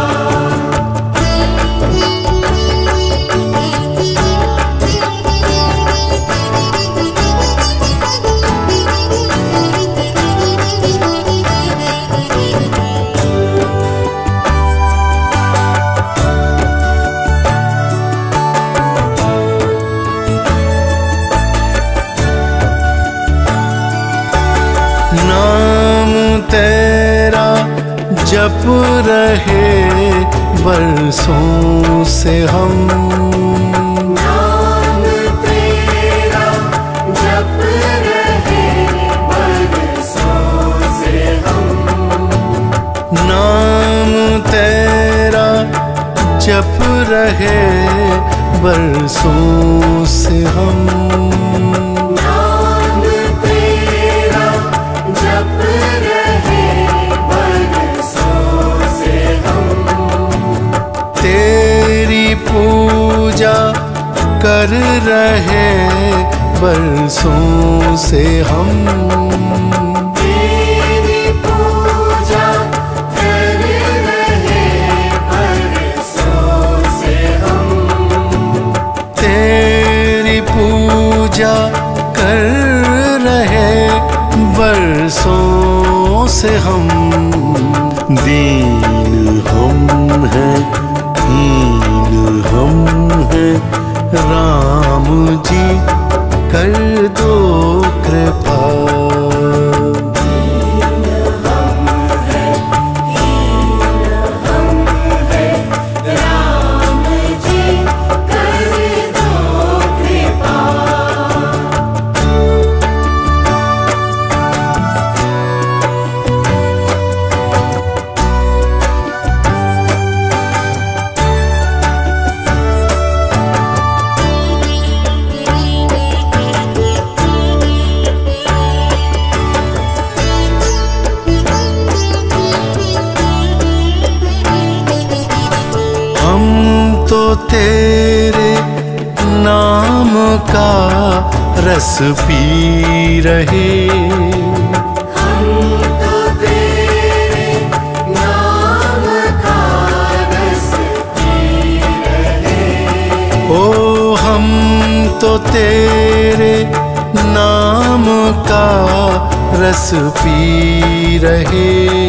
A: नाम तेरा जप रहे बरसों से हम,
D: नाम तेरा जप रहे बरसों से हम।
A: नाम तेरा जप रहे बरसों से हम।
D: नाम तेरा जप रहे बरसों से हम।
A: तेरी पूजा कर रहे बरसों से हम।
D: तेरी पूजा कर रहे बरसों से हम।
A: तेरी पूजा कर रहे बरसों से हम। दीन हम हैं हीन हम हैं राम जी कर दो कृपा।
D: राम जी कर दो कृपा।
A: हम तो तेरे नाम का रस पी रहे।
D: हम तो तेरे नाम
A: तो तेरे नाम का रस पी रहे,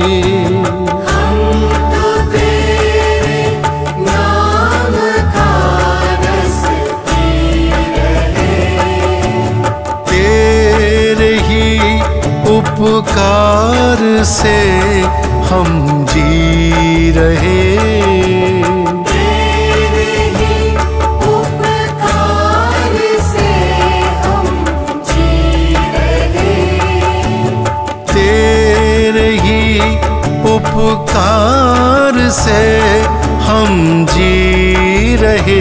D: हम तो तेरे नाम का रस पी रहे,
A: तेरे ही उपकार से हम जी रहे,
D: तेरे ही उपकार से हम जी रहे,
A: तेरे ही उपकार से हम जी रहे।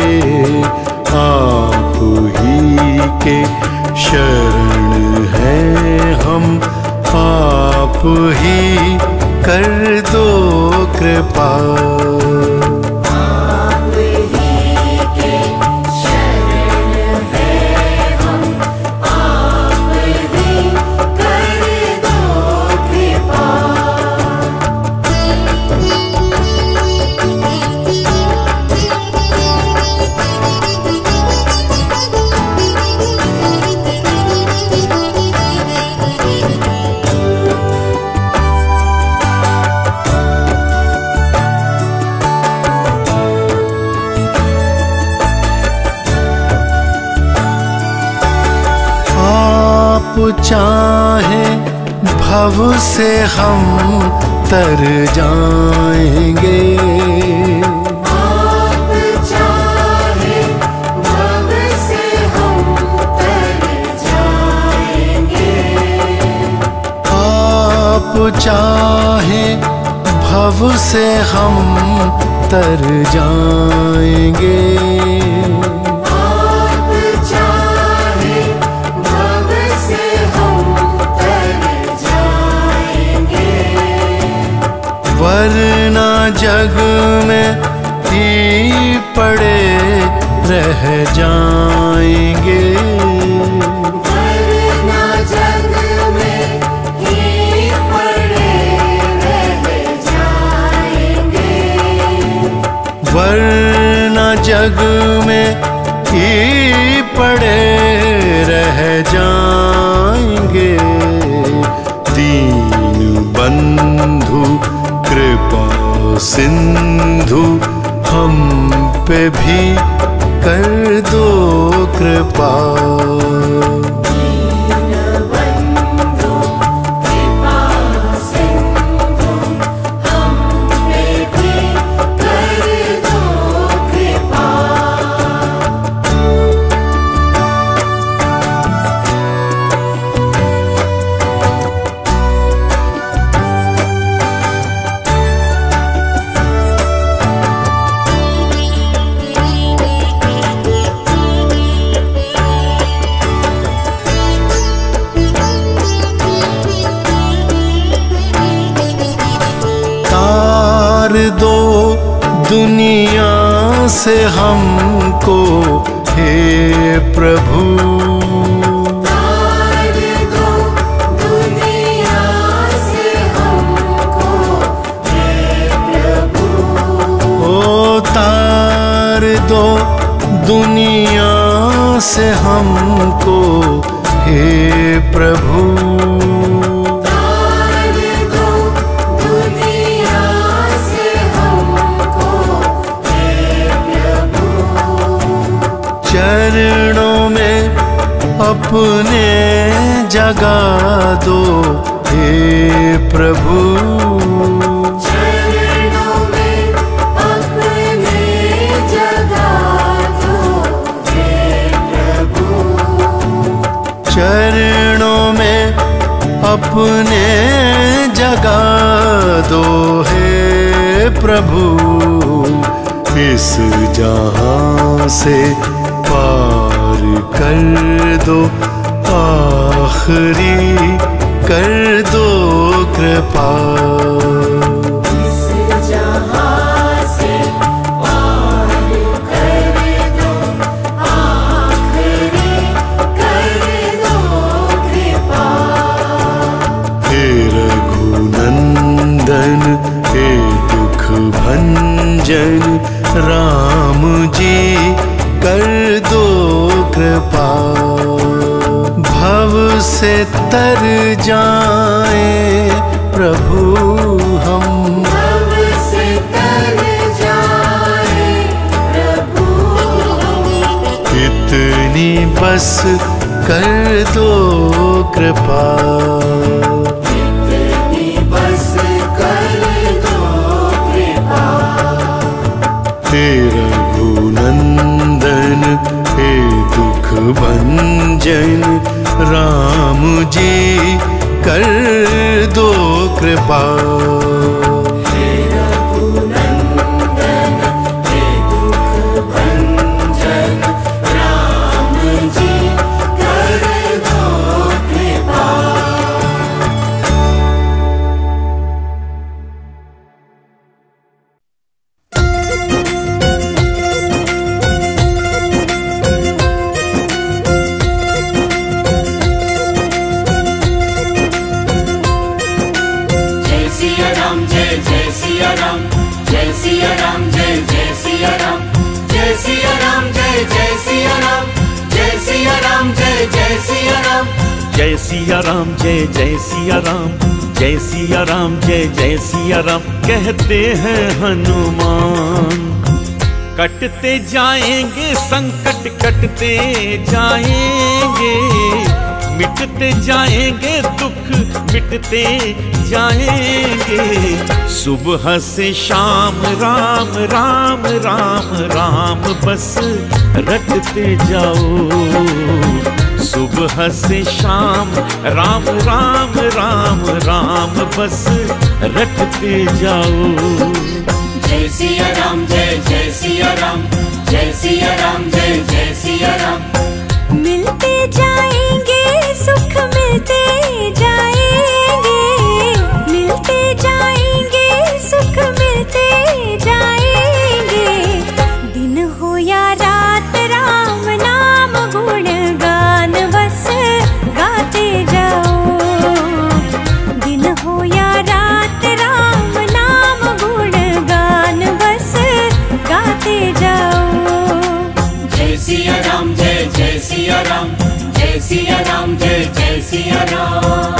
A: आप ही के शरण हैं हम, आप ही कर दो कृपा।
D: आप ही के शरण हैं हम, आप ही कर दो कृपा।
A: आप चाहे भव से हम तर जाएंगे,
D: आप चाहे भव से हम तर जाएंगे,
A: आप चाहे भव से हम तर जाएंगे,
D: आप चाहे भव से हम तर जाएंगे,
A: वरना जग में ही पड़े रह जाएंगे,
D: वरना जग में ही पड़े रह जाएंगे,
A: वरना जग में ही पड़े रह जाएंगे। दीन बंधु कृपा सिंधु हम पे भी कर दो कृपा।
D: बंधु कृपा सिंधु हम पे भी कर दो कृपा।
A: तार दो दुनिया से हमको हे प्रभु,
D: तार दो दुनिया से हमको हे प्रभु,
A: ओ तार दो दुनिया से हमको हे प्रभु,
D: तार दो दुनिया से हमको हे प्रभु,
A: चरणों में अपने जगा दो हे प्रभु,
D: चरणों में अपने जगा दो हे प्रभु,
A: चरणों में अपने जगा दो हे प्रभु। इस जहां से पार कर दो, आखिरी कर दो कृपा।
D: इस जहां से पार कर दो, आखिरी कर दो कृपा।
A: हे रघुनंदन हे दुख भंजन राम जी कर दो कृपा। कृपा। भव से तर जाए प्रभु हम,
D: भव से तर जाए प्रभु हम।
A: इतनी बस कर दो कृपा,
D: इतनी बस कर दो कृपा।
A: हे रघुनंदन हे दुख भंजन राम जी कर दो कृपा।
D: हे रघुनंदन हे दुख भंजन राम जी कर दो कृपा। जय सिया राम जय जय सिया राम, जय सिया राम जय जय सिया राम, जय सिया राम जय जय सिया राम, जय सिया राम जय जय सिया राम।
G: जय सिया राम जय जय सिया राम, जय सिया राम जय जय सिया राम कहते हैं हनुमान। कटते जाएंगे संकट कटते जाएंगे, मिटते जाएंगे दुख मिटते जाएंगे। सुबह से शाम राम राम राम राम बस रटते जाओ। सुबह से शाम राम राम राम राम बस रटते जाओ।
D: जय सिया राम जय जय सिया राम, जय सिया राम जय जय सिया राम।
F: मिलते जाएंगे सुख मिलते जाएंगे, मिलते जाएंगे सुख मिलते जाएंगे। दिन हो या रात राम नाम गुण गान बस गाते जाओ। दिन हो या रात राम नाम गुण गान बस गाते जाओ।
D: जय सिया राम जय जय सिया राम, जय सिया राम जय जय सिया राम।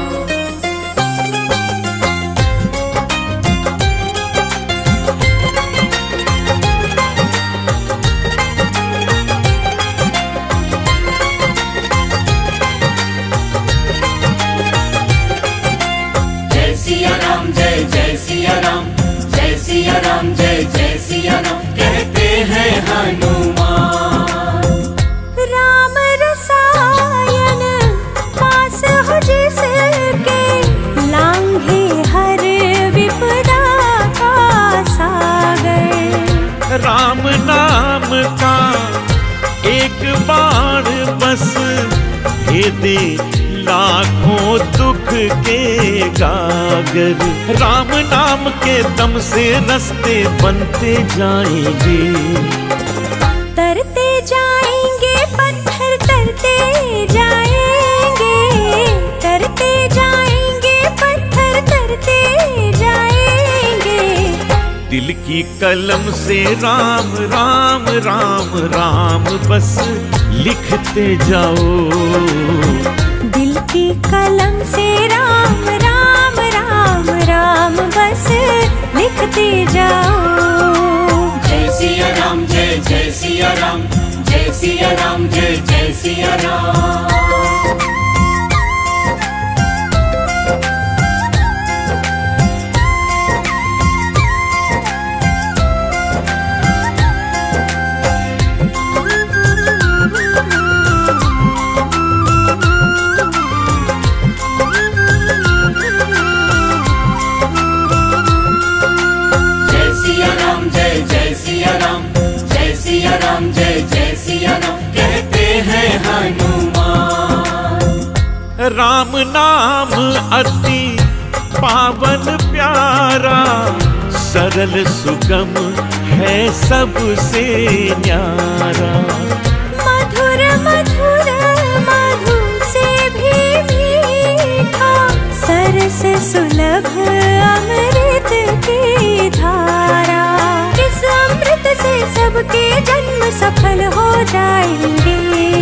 D: जय सिया राम जय जय सिया राम, जय सिया राम जय जय सिया राम कहते हैं हनुमान।
F: राम रसायन पास हो जिसके, लांघे हर विपदा का सागर।
G: राम नाम का एक बाण बस भेदे लाखों दुख के गागर। राम नाम के दम से रास्ते बनते जाएंगे,
F: तरते जाएंगे पत्थर तरते जाएंगे, तरते जाएंगे पत्थर तरते जाएंगे।
G: दिल की कलम से राम राम राम राम बस लिखते जाओ।
F: दिल की कलम से राम राम राम राम बस लिखते जाओ।
D: जय सिया राम जय जय सिया राम, जय सिया राम जय जय सिया राम। जय सिया राम जय जय सिया राम, जय सिया राम जय जय सिया राम कहते हैं हनुमान।
G: राम नाम अति पावन प्यारा, सरल सुगम है सबसे न्यारा।
F: मधुर मधुर मधु से भी मीठा, सरस सुलभ अमृत की धारा। इस अमृत से सबके जन्म सफल हो जाएंगे,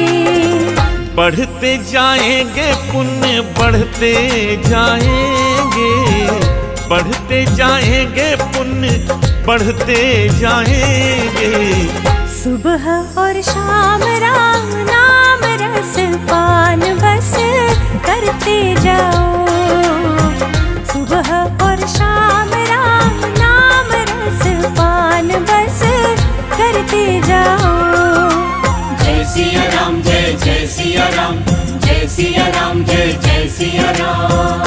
H: बढ़ते जाएंगे पुण्य बढ़ते जाएंगे, बढ़ते जाएंगे पुण्य बढ़ते जाएंगे।
F: सुबह और शाम राम नाम रस पान बस करते जाओ। सुबह और शाम राम नाम रस पान बस करते जाओ।
D: जय सिया राम जय जय सिया राम, जय सिया राम जय जय सिया राम।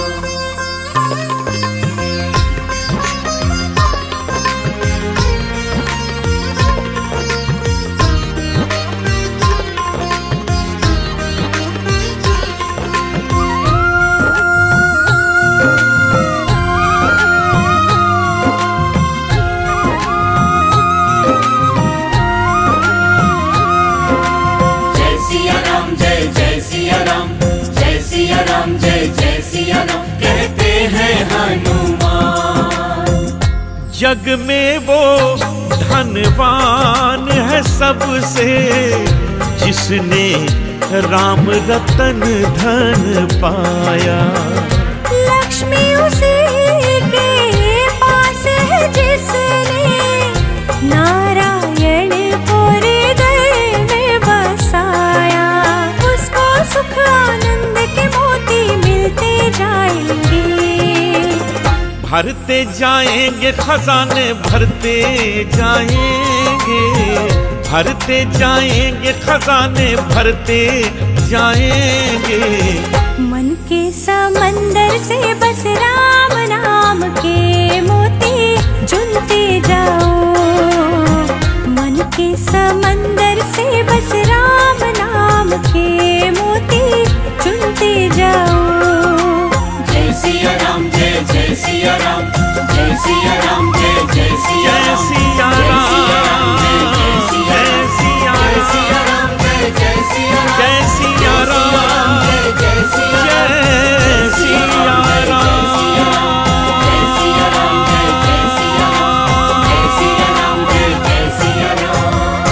D: जय जय सिया राम कहते हैं हनुमान।
H: जग में वो धनवान है सबसे, जिसने राम रतन धन पाया।
F: लक्ष्मी उसी के पास है जिसने नारायण पूरे हृदय में बसाया। उसको सुख आनंद के मोती मिलते जाएंगे।
H: भरते जाएंगे खजाने भरते जाएंगे, भरते जाएंगे खजाने भरते जाएंगे।
F: मन के समंदर से बस राम नाम के मोती चुनते जाओ। मन के समंदर से बस राम नाम के मोती चुनते जाओ।
D: जय सिया राम जय जय सिया राम, जय सिया राम जय जय सिया राम,
H: जय सिया राम
D: जय सिया राम जय जय सिया राम,
H: जय सिया राम
D: जय जय सिया राम,
H: जय सिया राम
D: जय सिया राम जय जय सिया राम, जय सिया राम जय जय सिया राम।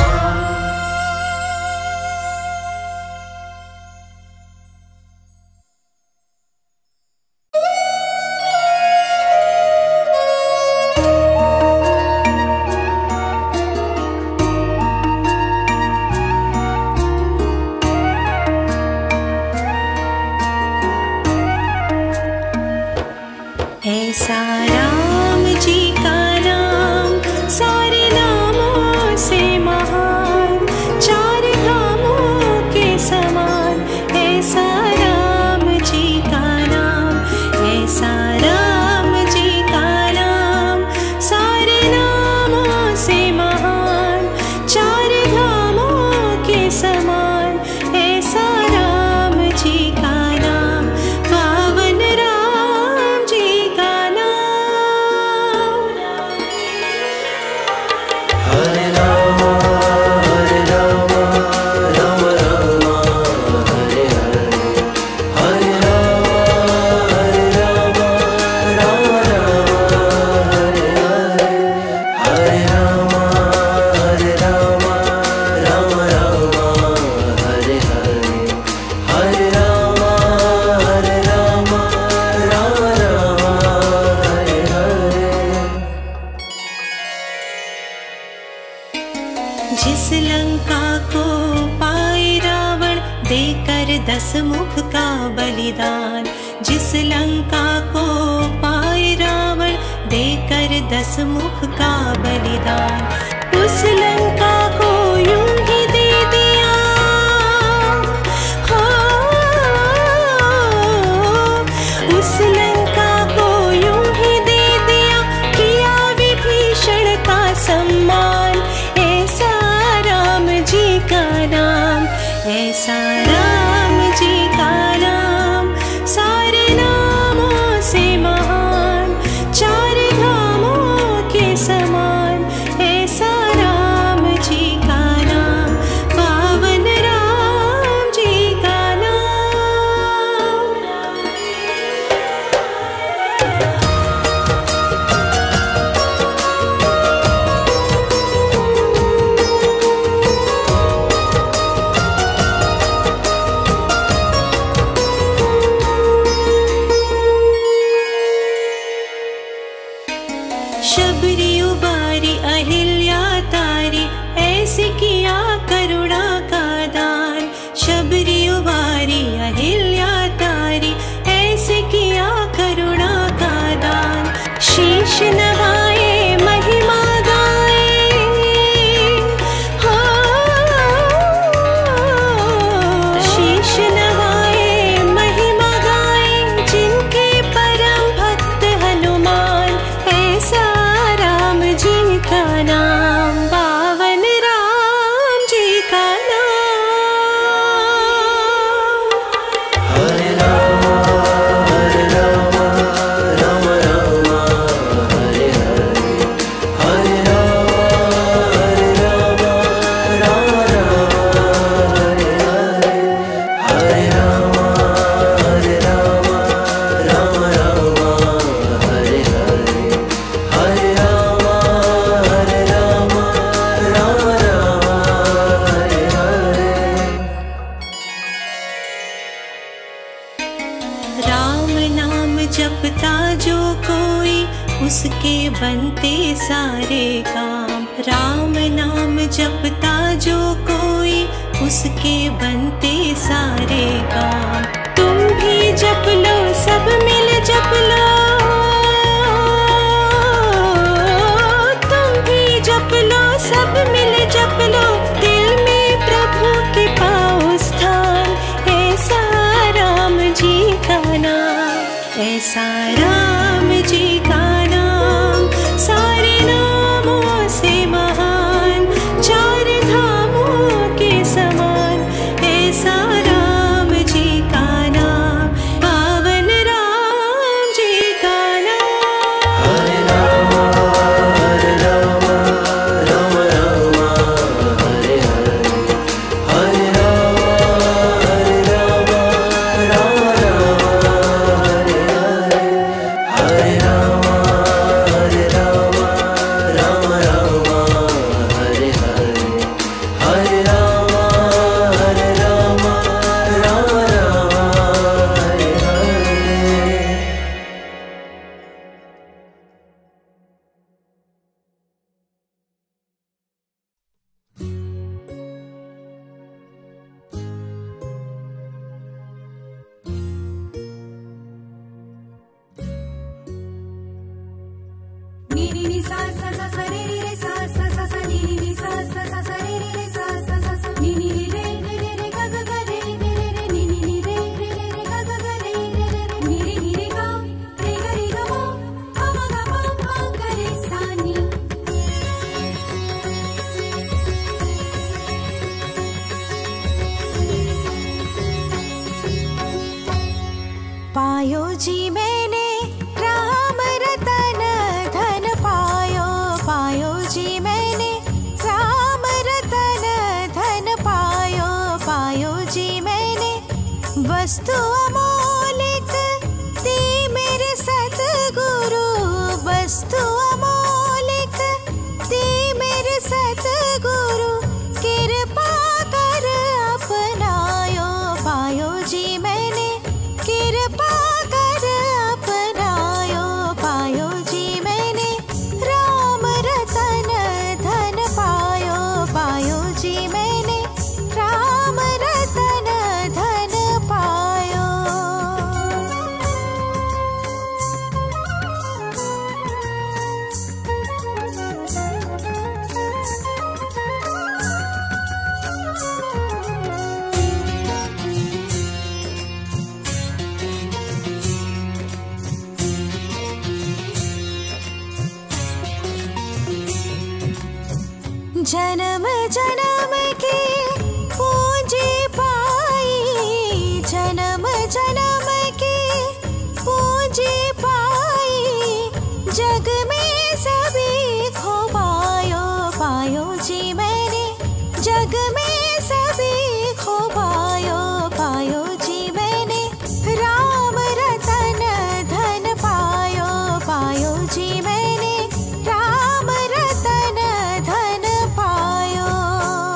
F: ऐसा राम जी का नाम सारे नामों से महान, चार धामों के समान। ऐसा राम जी का नाम, ऐसा राम जी का नाम सारे नामों से महान, चार धामों के समान। ऐसा राम जी का नाम पावन राम जी का नाम।
D: हरे राम हरे राम राम राम हरे हरे, हरे राम हरे राम राम राम हरे हरे, हरे राम हरे राम राम राम हरे हरे, हरे राम हरे राम राम राम हरे हरे।
F: जिस लंका को पाए रावण देकर दस मुख का बलिदान, जिस लंका को पाए रावण देकर दस मुख का बलिदान, उस लंका को यूं ही दे दिया। हो उस लंका को यूं ही दे दिया, किया विभीषण का सम्मान। ऐसा राम जी का नाम, ऐसा राम जी का नाम सारे नामों से महान, चार धामों के समान। ऐसा राम जी का नाम पावन राम जी का नाम। उबारी अहिल्या तारी, ऐसे किया करुणा का दान। शबरी उबारी अहिल्या तारी, ऐसे किया करुणा का दान। शीश नवाए महिमा गाए, हो शीश नवाए महिमा गाए, जिनके परम भक्त हनुमान। ऐसा राम जी का नाम, पावन राम जी का नाम।
E: हरे राम हरे राम राम राम हरे हरे, हरे राम हरे राम राम राम हरे हरे, हरे राम हरे राम राम राम हरे हरे, हरे राम हरे राम राम राम हरे हरे।
F: राम नाम जपता जो कोई, उसके बनते सारे काम। राम नाम जपता जो कोई, उसके बनते सारे काम। तुम भी जप लो, सब मिल जप लो, तुम भी जप लो, सब मिल जप लो। दिल में प्रभु के पाओ स्थान, ऐसा राम जी का नाम, ऐसा राम जी का नाम। सारे नामों से महान, चार धामों के समान। ऐसा राम जी का नाम, पावन राम जी का नाम।
E: हरे राम हरे राम राम राम हरे हरे, हरे राम हरे राम राम राम हरे हरे, हरे राम हरे राम राम राम हरे हरे, हरे राम हरे राम राम राम हरे हरे।
D: नी नी नी सा सा सा सा रे रे रे सा सा सा सा नी नी नी सा सा सा सा रे रे रे सा सा सा सा नी नी नी रे रे रे रे गा गा गा रे रे रे रे नी नी नी रे रे रे रे गा गा गा रे रे रे रे नी रे नी रे गा रे गा रे गा मो गा मा गा मा मा गा रे सा नी।
I: पायो जी मैंने राम रतन धन पायो, पायो जी मैंने राम रतन धन पायो, पायो जी मैंने वस्तु अमोलिक दी मेरे सतगुरु, वस्तु अमोलिक दी मेरे सतगुरु। कृपा कर अपनायो, पायो जी मैंने कृपा कर अपनायो, पायो जी मैंने राम रतन धन पायो, पायो जी मैंने राम रतन धन पायो। जन्म जन्म की पूंजी पाई, जन्म जन्म की पूंजी पाई। जग में सभी खो पायो, पायो जी मैंने जग में सभी खो पायो, पायो जी मैंने राम रतन धन पायो, पायो जी मैंने राम रतन धन पायो।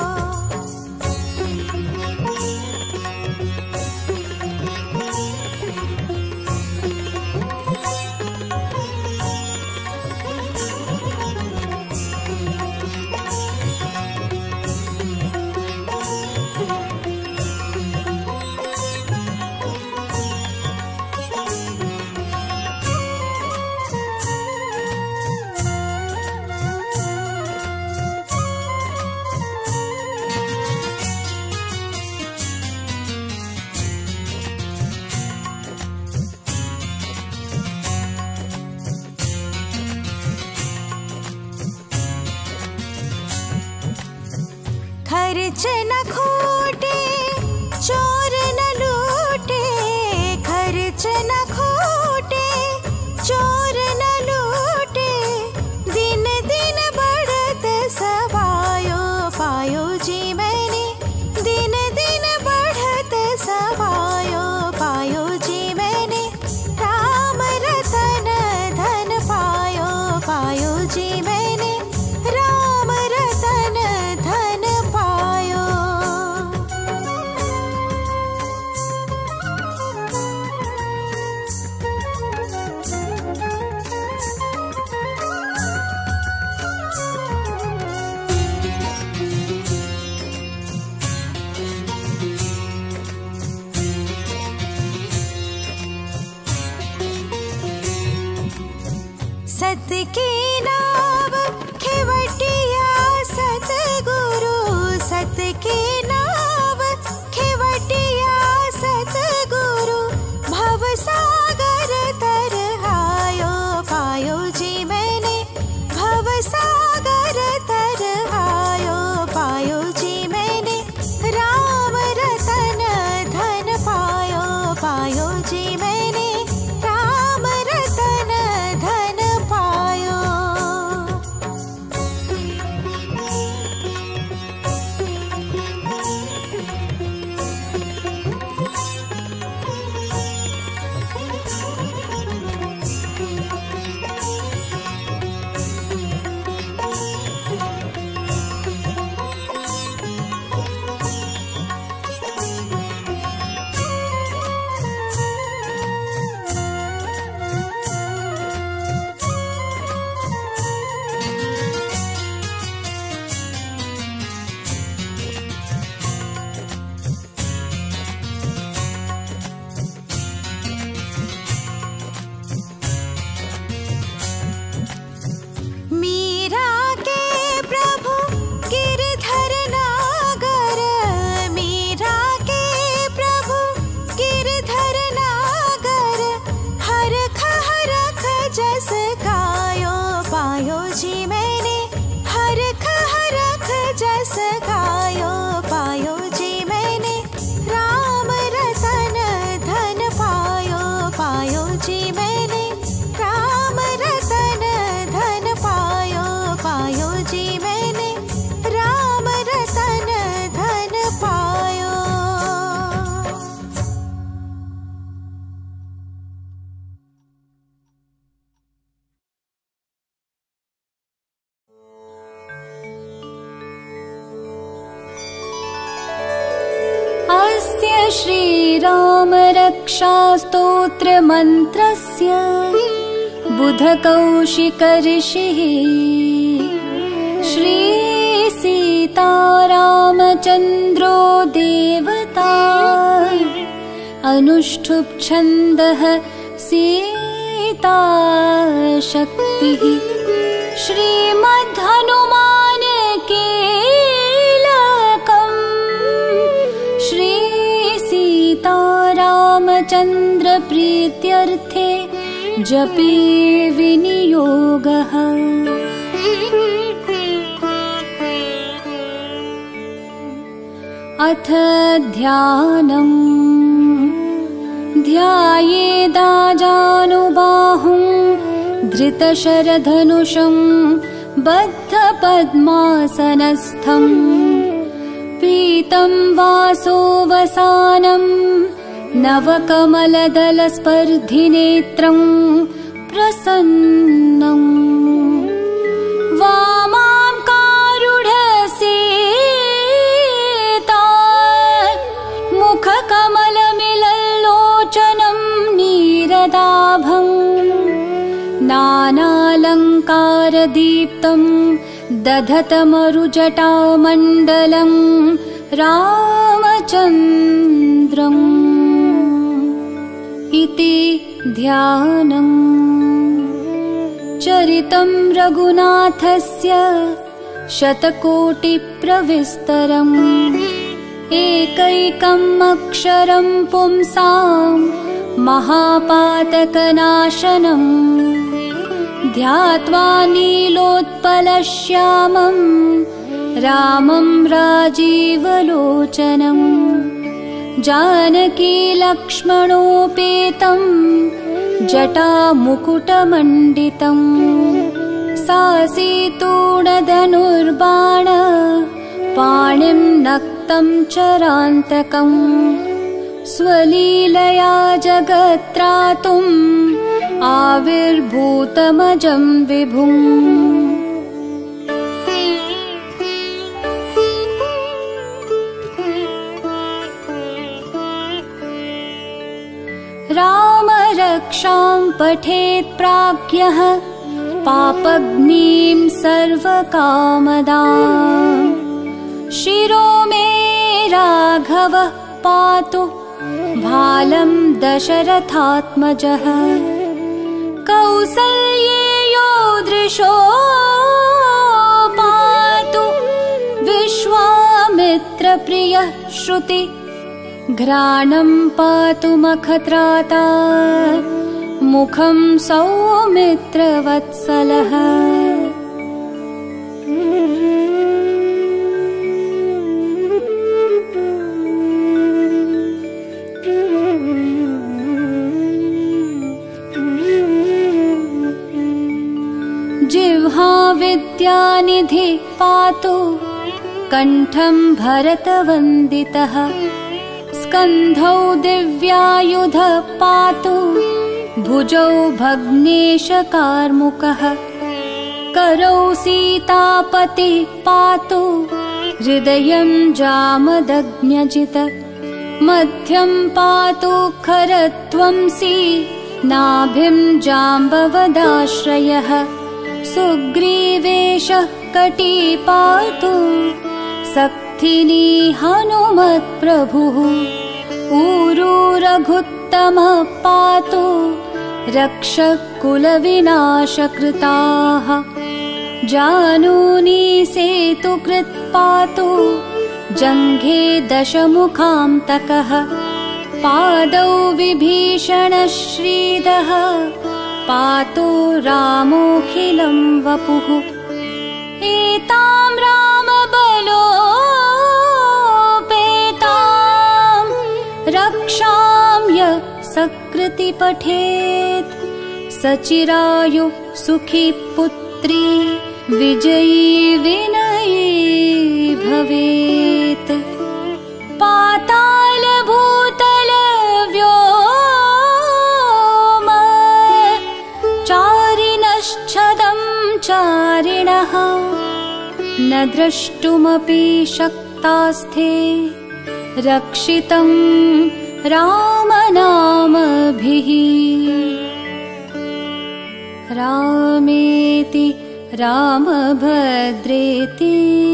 I: खर्च न खोटे चोर न लूटे, खर्च न खोटे चोर न लूटे, दिन दिन बढ़त सवायो पायो जी मैंने, दिन दिन बढ़त सवायो पायो जी मैंने, राम रतन धन पायो पायो जी मैंने, राम रतन धन पायो। सत की नाव खेवटिया सतगुरु, सत की नाव खेवटिया सतगुरु, भव सागर तरहायो पायो जी मैंने, भव सागर तरहायो पायो जी मैंने, राम रतन धन पायो पायो जी मैंने, राम रतन धन पायो। मीरा के प्रभु गिरधर नागर, मीरा के प्रभु गिरधर नागर, हर हरख जस गायो पायो जी मैंने, हर हरख जस गायो पायो जी मैंने, राम रतन धन पायो पायो जी मैंने, राम रतन धन पायो पायो जी मैंने, राम रतन धन पायो।
J: अस्य श्रीराम रक्षा स्तोत्र मन्त्रस्य बुधकौशिक ऋषिः श्री सीतारामचन्द्रो देवता, अनुष्ठुप् छन्दः सीता शक्तिः, श्रीमद्हनुमान कीलकम्, श्री सीतारामचन्द्र प्रीत्यर्थे जपे विनियोगः। अथ ध्यानम्, ध्यायेदाजानुबाहुं धृतशरधनुषं बद्धपद्मासनस्थं, पीतं वासोवसानं नवकमलदलस्पर्धिनेत्रं प्रसन्नम्, वामां कारुढसीता मुखकमलमिलल्लोचनं नीरदाभम्, नानालङ्कारदीप्तं दधतमरुजटामण्डलं रामचन्द्रम्। इति ध्यानम्। चरितं रघुनाथस्य शतकोटिप्रविस्तरम्, एकैकम् अक्षरं पुंसां महापातकनाशनम्, ध्यात्वा नीलोत्पलश्यामं रामं राजीवलोचनं जानकी लक्ष्मणोपेतं जटामुकुटमण्डितं सासीतूणधनुर्बाण पाणिं नक्तं चरान्तकम् स्वलीलया जगत्त्रातुम् आविर्भूतमजं विभुम् रामरक्षां पठेत् प्राज्ञः पापग्निं सर्वकामदां शिरो मे राघवः पातु भालं दशरथात्मजः कौसल्येयो दृशो पातु विश्वामित्रप्रियः श्रुति घ्राणं पातु मखत्राता मुखं सौमित्रवत्सलः जिह्वा विद्यानिधि पातु कंठं भरतवन्दितः स्कन्धौ दिव्यायुध पातु भुजौ भग्नेशकार्मुकः करौ सीतापति पातु हृदयं जामदग्न्यजित मध्यं पातु खरध्वंसी नाभिं जाम्बवदाश्रयः सुग्रीवेशः कटी पातु सक्थिनी हनुमत्प्रभुः ऊरू रघुत्तमः पातु रक्षकुलविनाशकृताः जानूनी सेतुकृत् पातु जङ्घे दशमुखान्तकः पादौ विभीषणश्रीदः पातु रामोऽखिलं वपुः एतां रामबलोपेतां रक्षां यः सकृति पठेत् सचिरायु सुखी पुत्री विजयी विनयी भवेत् पाताल भूतल व्योम चारिणश्छदं चारिणः न द्रष्टुमपि शक्तास्ते रक्षितं रामनामभिः रामेति रामभद्रेति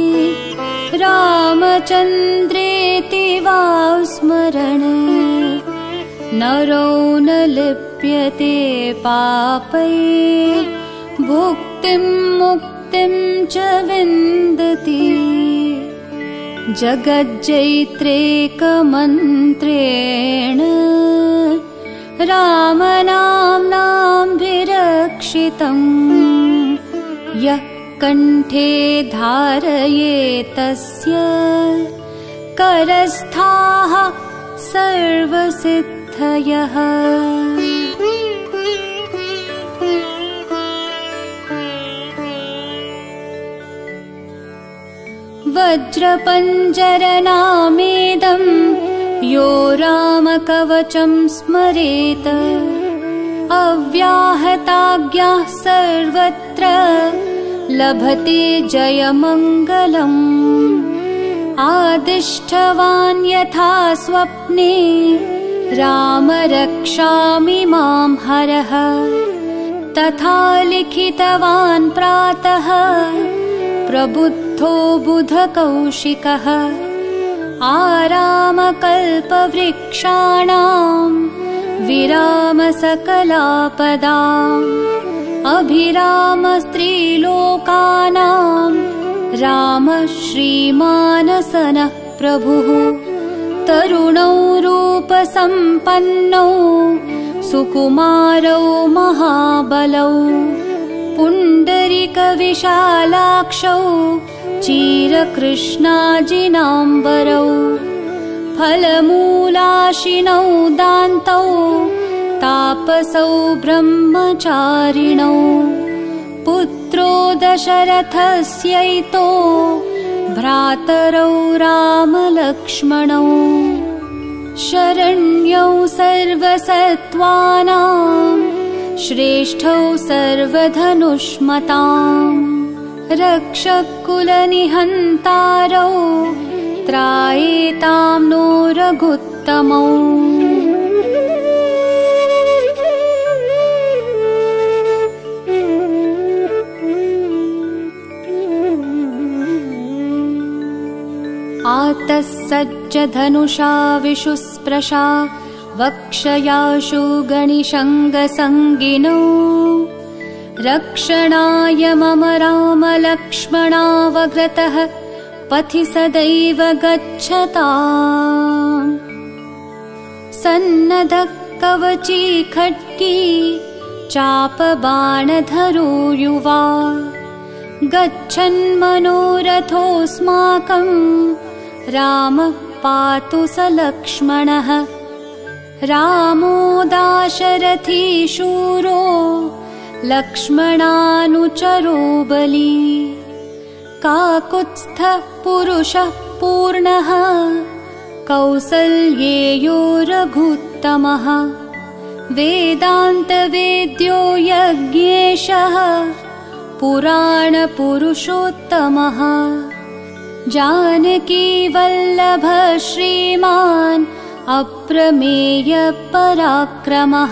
J: रामचन्द्रेति वा स्मरण नरो न लिप्यते पापैः भुक्तिं मुक्तिं च विन्दति जगज्जैत्रेकमन्त्रेण रामनाम्नाभिरक्षितं यः कण्ठे धारयेतस्य करस्थाः सर्वसिद्धयः वज्रपञ्जरनामेदं यो रामकवचं स्मरेत अव्याहताज्ञाः सर्वत्र लभते जयमङ्गलम् आदिष्टवान् यथा स्वप्ने राम रक्षामि मां हरः तथा लिखितवान् प्रातः प्रबुद्धो बुधकौशिकः आरामकल्पवृक्षाणां विरामसकलापदाम् अभिरामस्त्रीलोकानां राम श्रीमानसनः प्रभुः तरुणौ रूपसम्पन्नौ सुकुमारौ महाबलौ पुण्डरीकविशालाक्षौ चिरकृष्णाजिनाम्बरौ फलमूलाशिनौ दान्तौ तापसौ ब्रह्मचारिणौ पुत्रो दशरथस्यैतो भ्रातरौ रामलक्ष्मणौ शरण्यौ सर्वसत्त्वानां श्रेष्ठौ सर्वधनुष्मताम् रक्षकुलनिहन्तारौ त्रायेतां नो रघुत्तमौ आतः सज्जधनुषा विशुस्पृशा वक्षयाशु गणिशङ्गसङ्गिनौ रक्षणाय मम राम लक्ष्मणावग्रतः पथि सदैव गच्छताम् सन्नद्धः कवची खड्गी चापबाणधरो युवा गच्छन् मनोरथोऽस्माकं रामः पातु स लक्ष्मणः रामो दाशरथी शूरो लक्ष्मणानुचरो बली काकुत्स्थः पुरुषः पूर्णः कौसल्येयो रघुत्तमः वेदान्तवेद्यो यज्ञेशः पुराणपुरुषोत्तमः जानकीवल्लभः श्रीमान् अप्रमेय पराक्रमः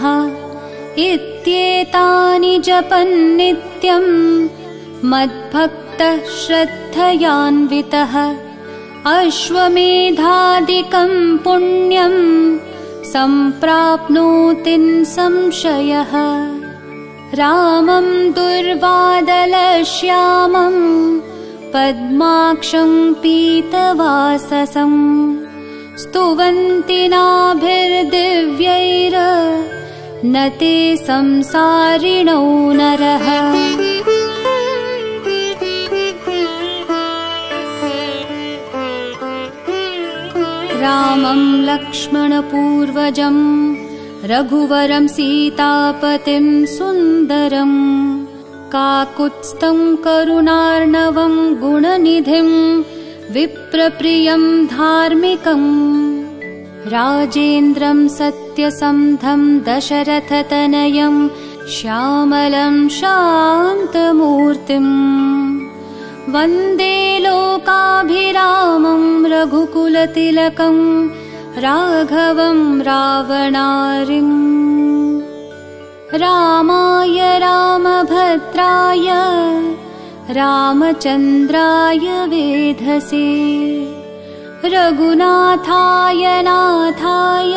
J: इत्येतानि जपन् नित्यं मद्भक्तः श्रद्धयान्वितः अश्वमेधादिकं पुण्यं सम्प्राप्नोति संशयः रामं दुर्वादलश्यामं पद्माक्षं पीतवाससं स्तुवन्ति नाभिर्दिव्यैर न ते संसारिणो नरः रामं लक्ष्मणपूर्वजं रघुवरं सीतापतिं सुन्दरं काकुत्स्थं करुणार्णवं गुणनिधिं विप्रप्रियं धार्मिकम् राजेन्द्रं सत्यसन्धं दशरथतनयं श्यामलं शान्तमूर्तिम् वन्दे लोकाभिरामं रघुकुलतिलकं राघवं रावणारिम् रामाय रामभद्राय रामचन्द्राय वेधसे रघुनाथाय नाथाय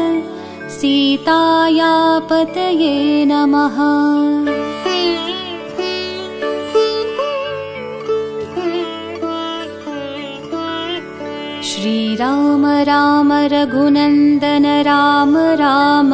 J: सीताया पतये नमः। श्रीराम राम रघुनन्दन राम राम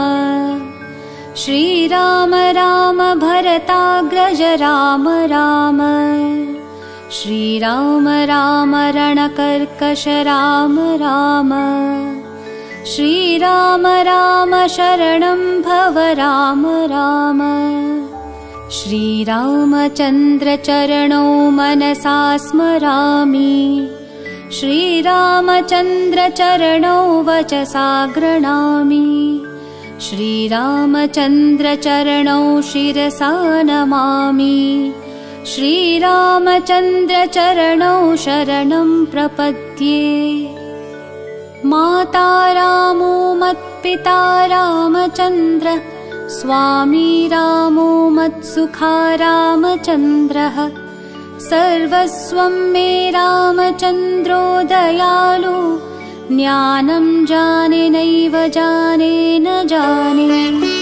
J: श्रीराम राम भरताग्रज राम राम श्रीराम राम रणकर्कश राम राम श्रीराम राम शरणं भव राम राम श्रीरामचन्द्र चरणौ मनसा स्मरामि श्रीरामचन्द्र चरणौ वचसा गृह्णामि श्रीरामचन्द्र चरणौ शिरसा नमामि श्रीरामचन्द्र चरणौ शरणं प्रपद्ये। माता रामो मत्पिता रामचन्द्र स्वामी रामो मत्सुखा रामचन्द्रः सर्वस्वं मे रामचन्द्रो दयालु ज्ञानं जाने नैव जाने न जाने।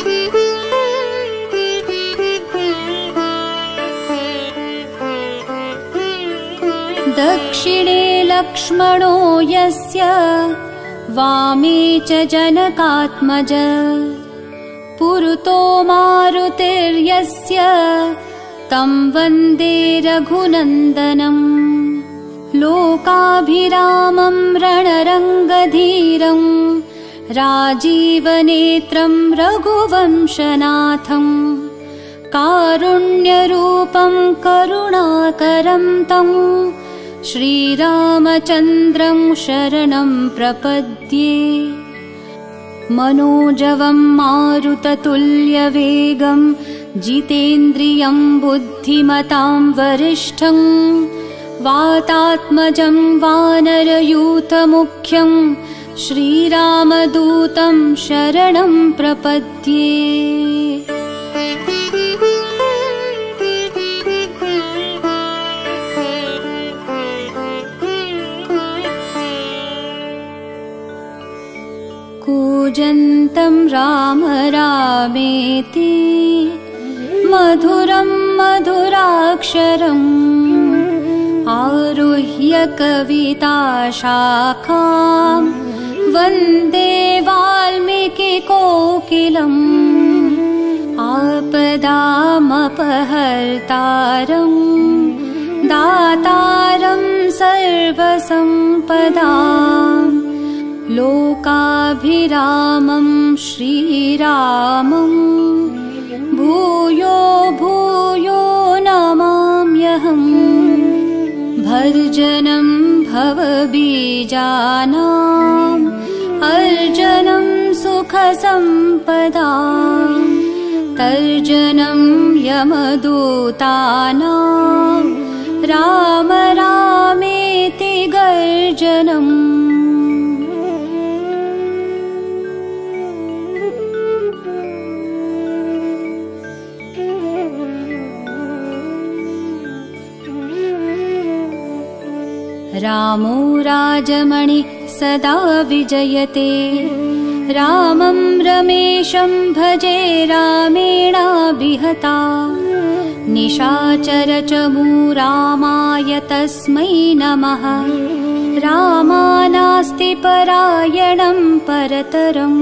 J: दक्षिणे लक्ष्मणो यस्य वामे च जनकात्मज पुरतो मारुतिर्यस्य तं वन्दे रघुनन्दनं लोकाभिरामं रणरङ्गधीरं राजीवनेत्रं रघुवंशनाथं कारुण्यरूपं करुणाकरं तं श्रीरामचन्द्रं शरणं प्रपद्ये। मनोजवं मारुततुल्यवेगं जितेन्द्रियं बुद्धिमतां वरिष्ठं वातात्मजं वानरयूथमुख्यं श्रीरामदूतं शरणं प्रपद्ये। कूजन्तं राम रामेति मधुरं मधुराक्षरम् आरुह्य कविताशाखां वन्दे वाल्मीकिकोकिलम् आपदामपहर्तारं दातारं सर्वसम्पदां लोकाभिरामं श्रीरामं भूयो भूयो नमाम्यहम्। भर्जनं भवबीजानाम् अर्जनं सुखसम्पदां तर्जनं यमदूतानां राम रामेति गर्जनम्। रामो राजमणि सदा विजयते रामं रमेशं भजे रामेणाभिहता निशाचरचमूरामाय तस्मै नमः। रामानास्ति परायणं परतरम्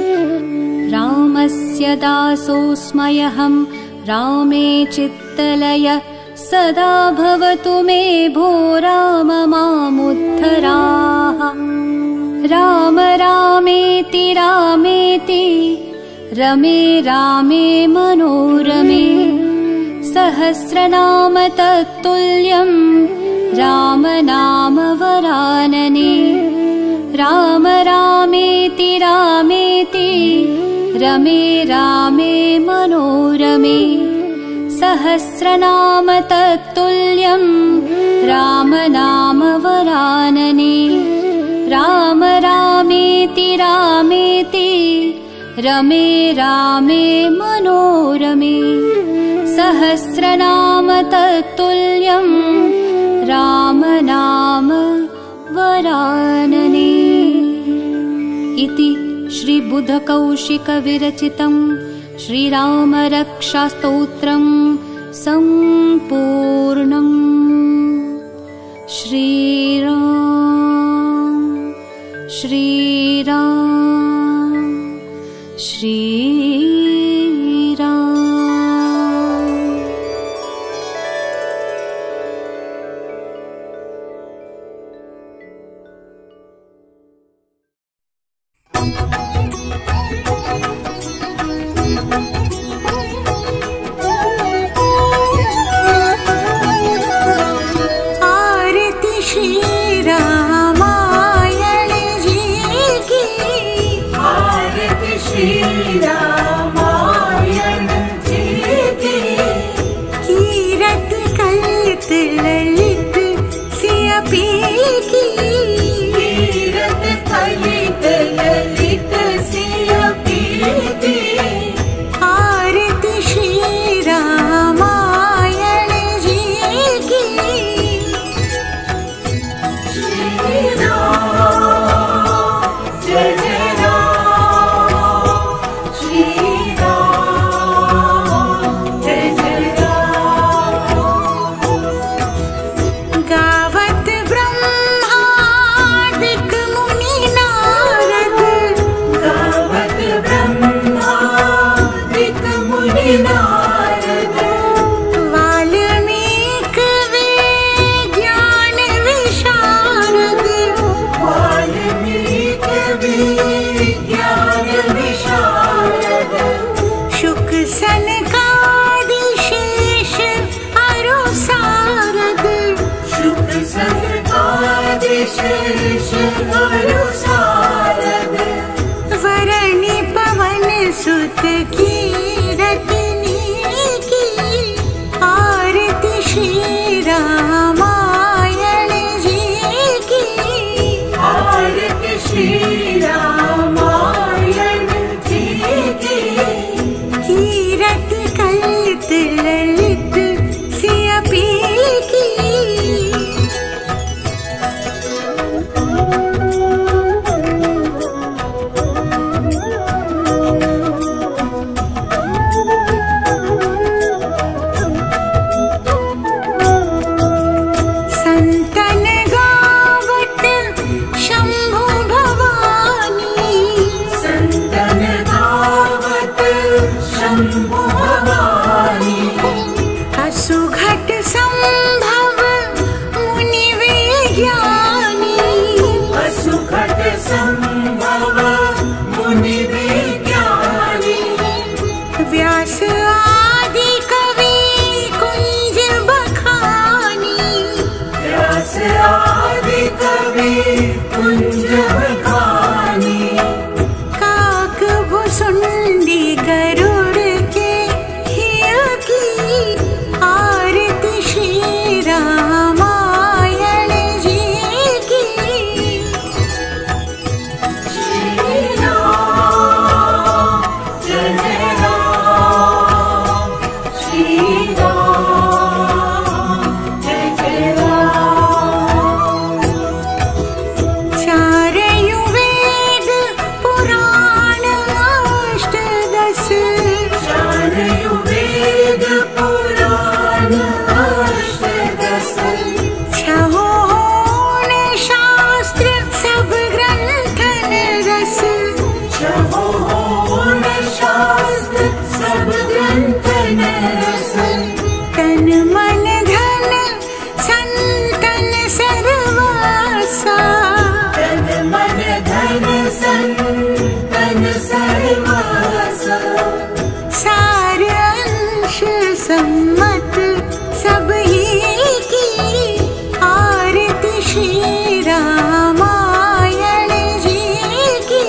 J: रामस्य दासोऽस्म्यहं रामे चित्तलय सदा भवतु मे भो राम मामुद्धराः। राम रामेति रामेति रमे रामे मनोरमे सहस्रनाम तत्तुल्यं राम नाम वरानने। राम रामेति रामेति रमे रामे मनोरमे सहस्रनाम तत्तुल्यं राम नाम वरानने। राम रामेति रामेति रमे रामे मनोरमे सहस्रनाम तत्तुल्यं राम नाम वरानने। इति श्री बुधकौशिक विरचितं श्रीरामरक्षास्तोत्रं सम्पूर्णम्। श्रीराम श्रीराम श्रीराम।
I: आरती श्री रामायण जी की, आरती श्री रामायण जी की। कीरत कलित ललित सिया पी की, कीरत कलित ललित वरणी पवन सुत की रत्नी की आरती श्री रामायण जी की आरती श्री रामायण जी की कीरत कलित ललित सिया पी की संतन गावत शंभु भवानी संतन गावत शंभु भवानी असुघट संभव मुनि विज्ञानी असुघट संभव मुनि विज्ञानी व्यास आदि कवि कुंज बखानी व्यास आदि कवि कुंज बखानी काक भुसुंडी गरुड़ के हिय की आरती श्री रामायण जी की श्री राम जय राम श्री राम जय जय राम चारयु वेद पुराण अष्टदश चारयु वेद पुराण अष्टदश छहोण शास्त्र सब ग्रंथन रस छहोण शास्त्र सब ग्रंथन रस तन मन धन संतन सर्वसा तन मन धन संतन सर्वसा सार अंश सम्मत सब ही की आरती श्री रामायण जी की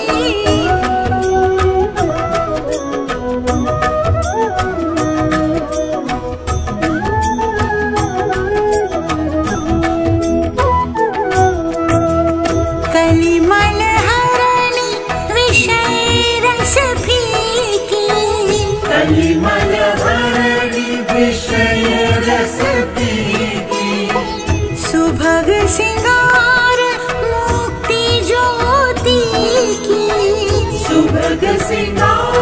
I: कलिमल हरणी विषय रस फीकी कलिमल हरणी विषय रस फीकी सुभग सिंगार मुक्ति ज्योति की सुभग सिंगार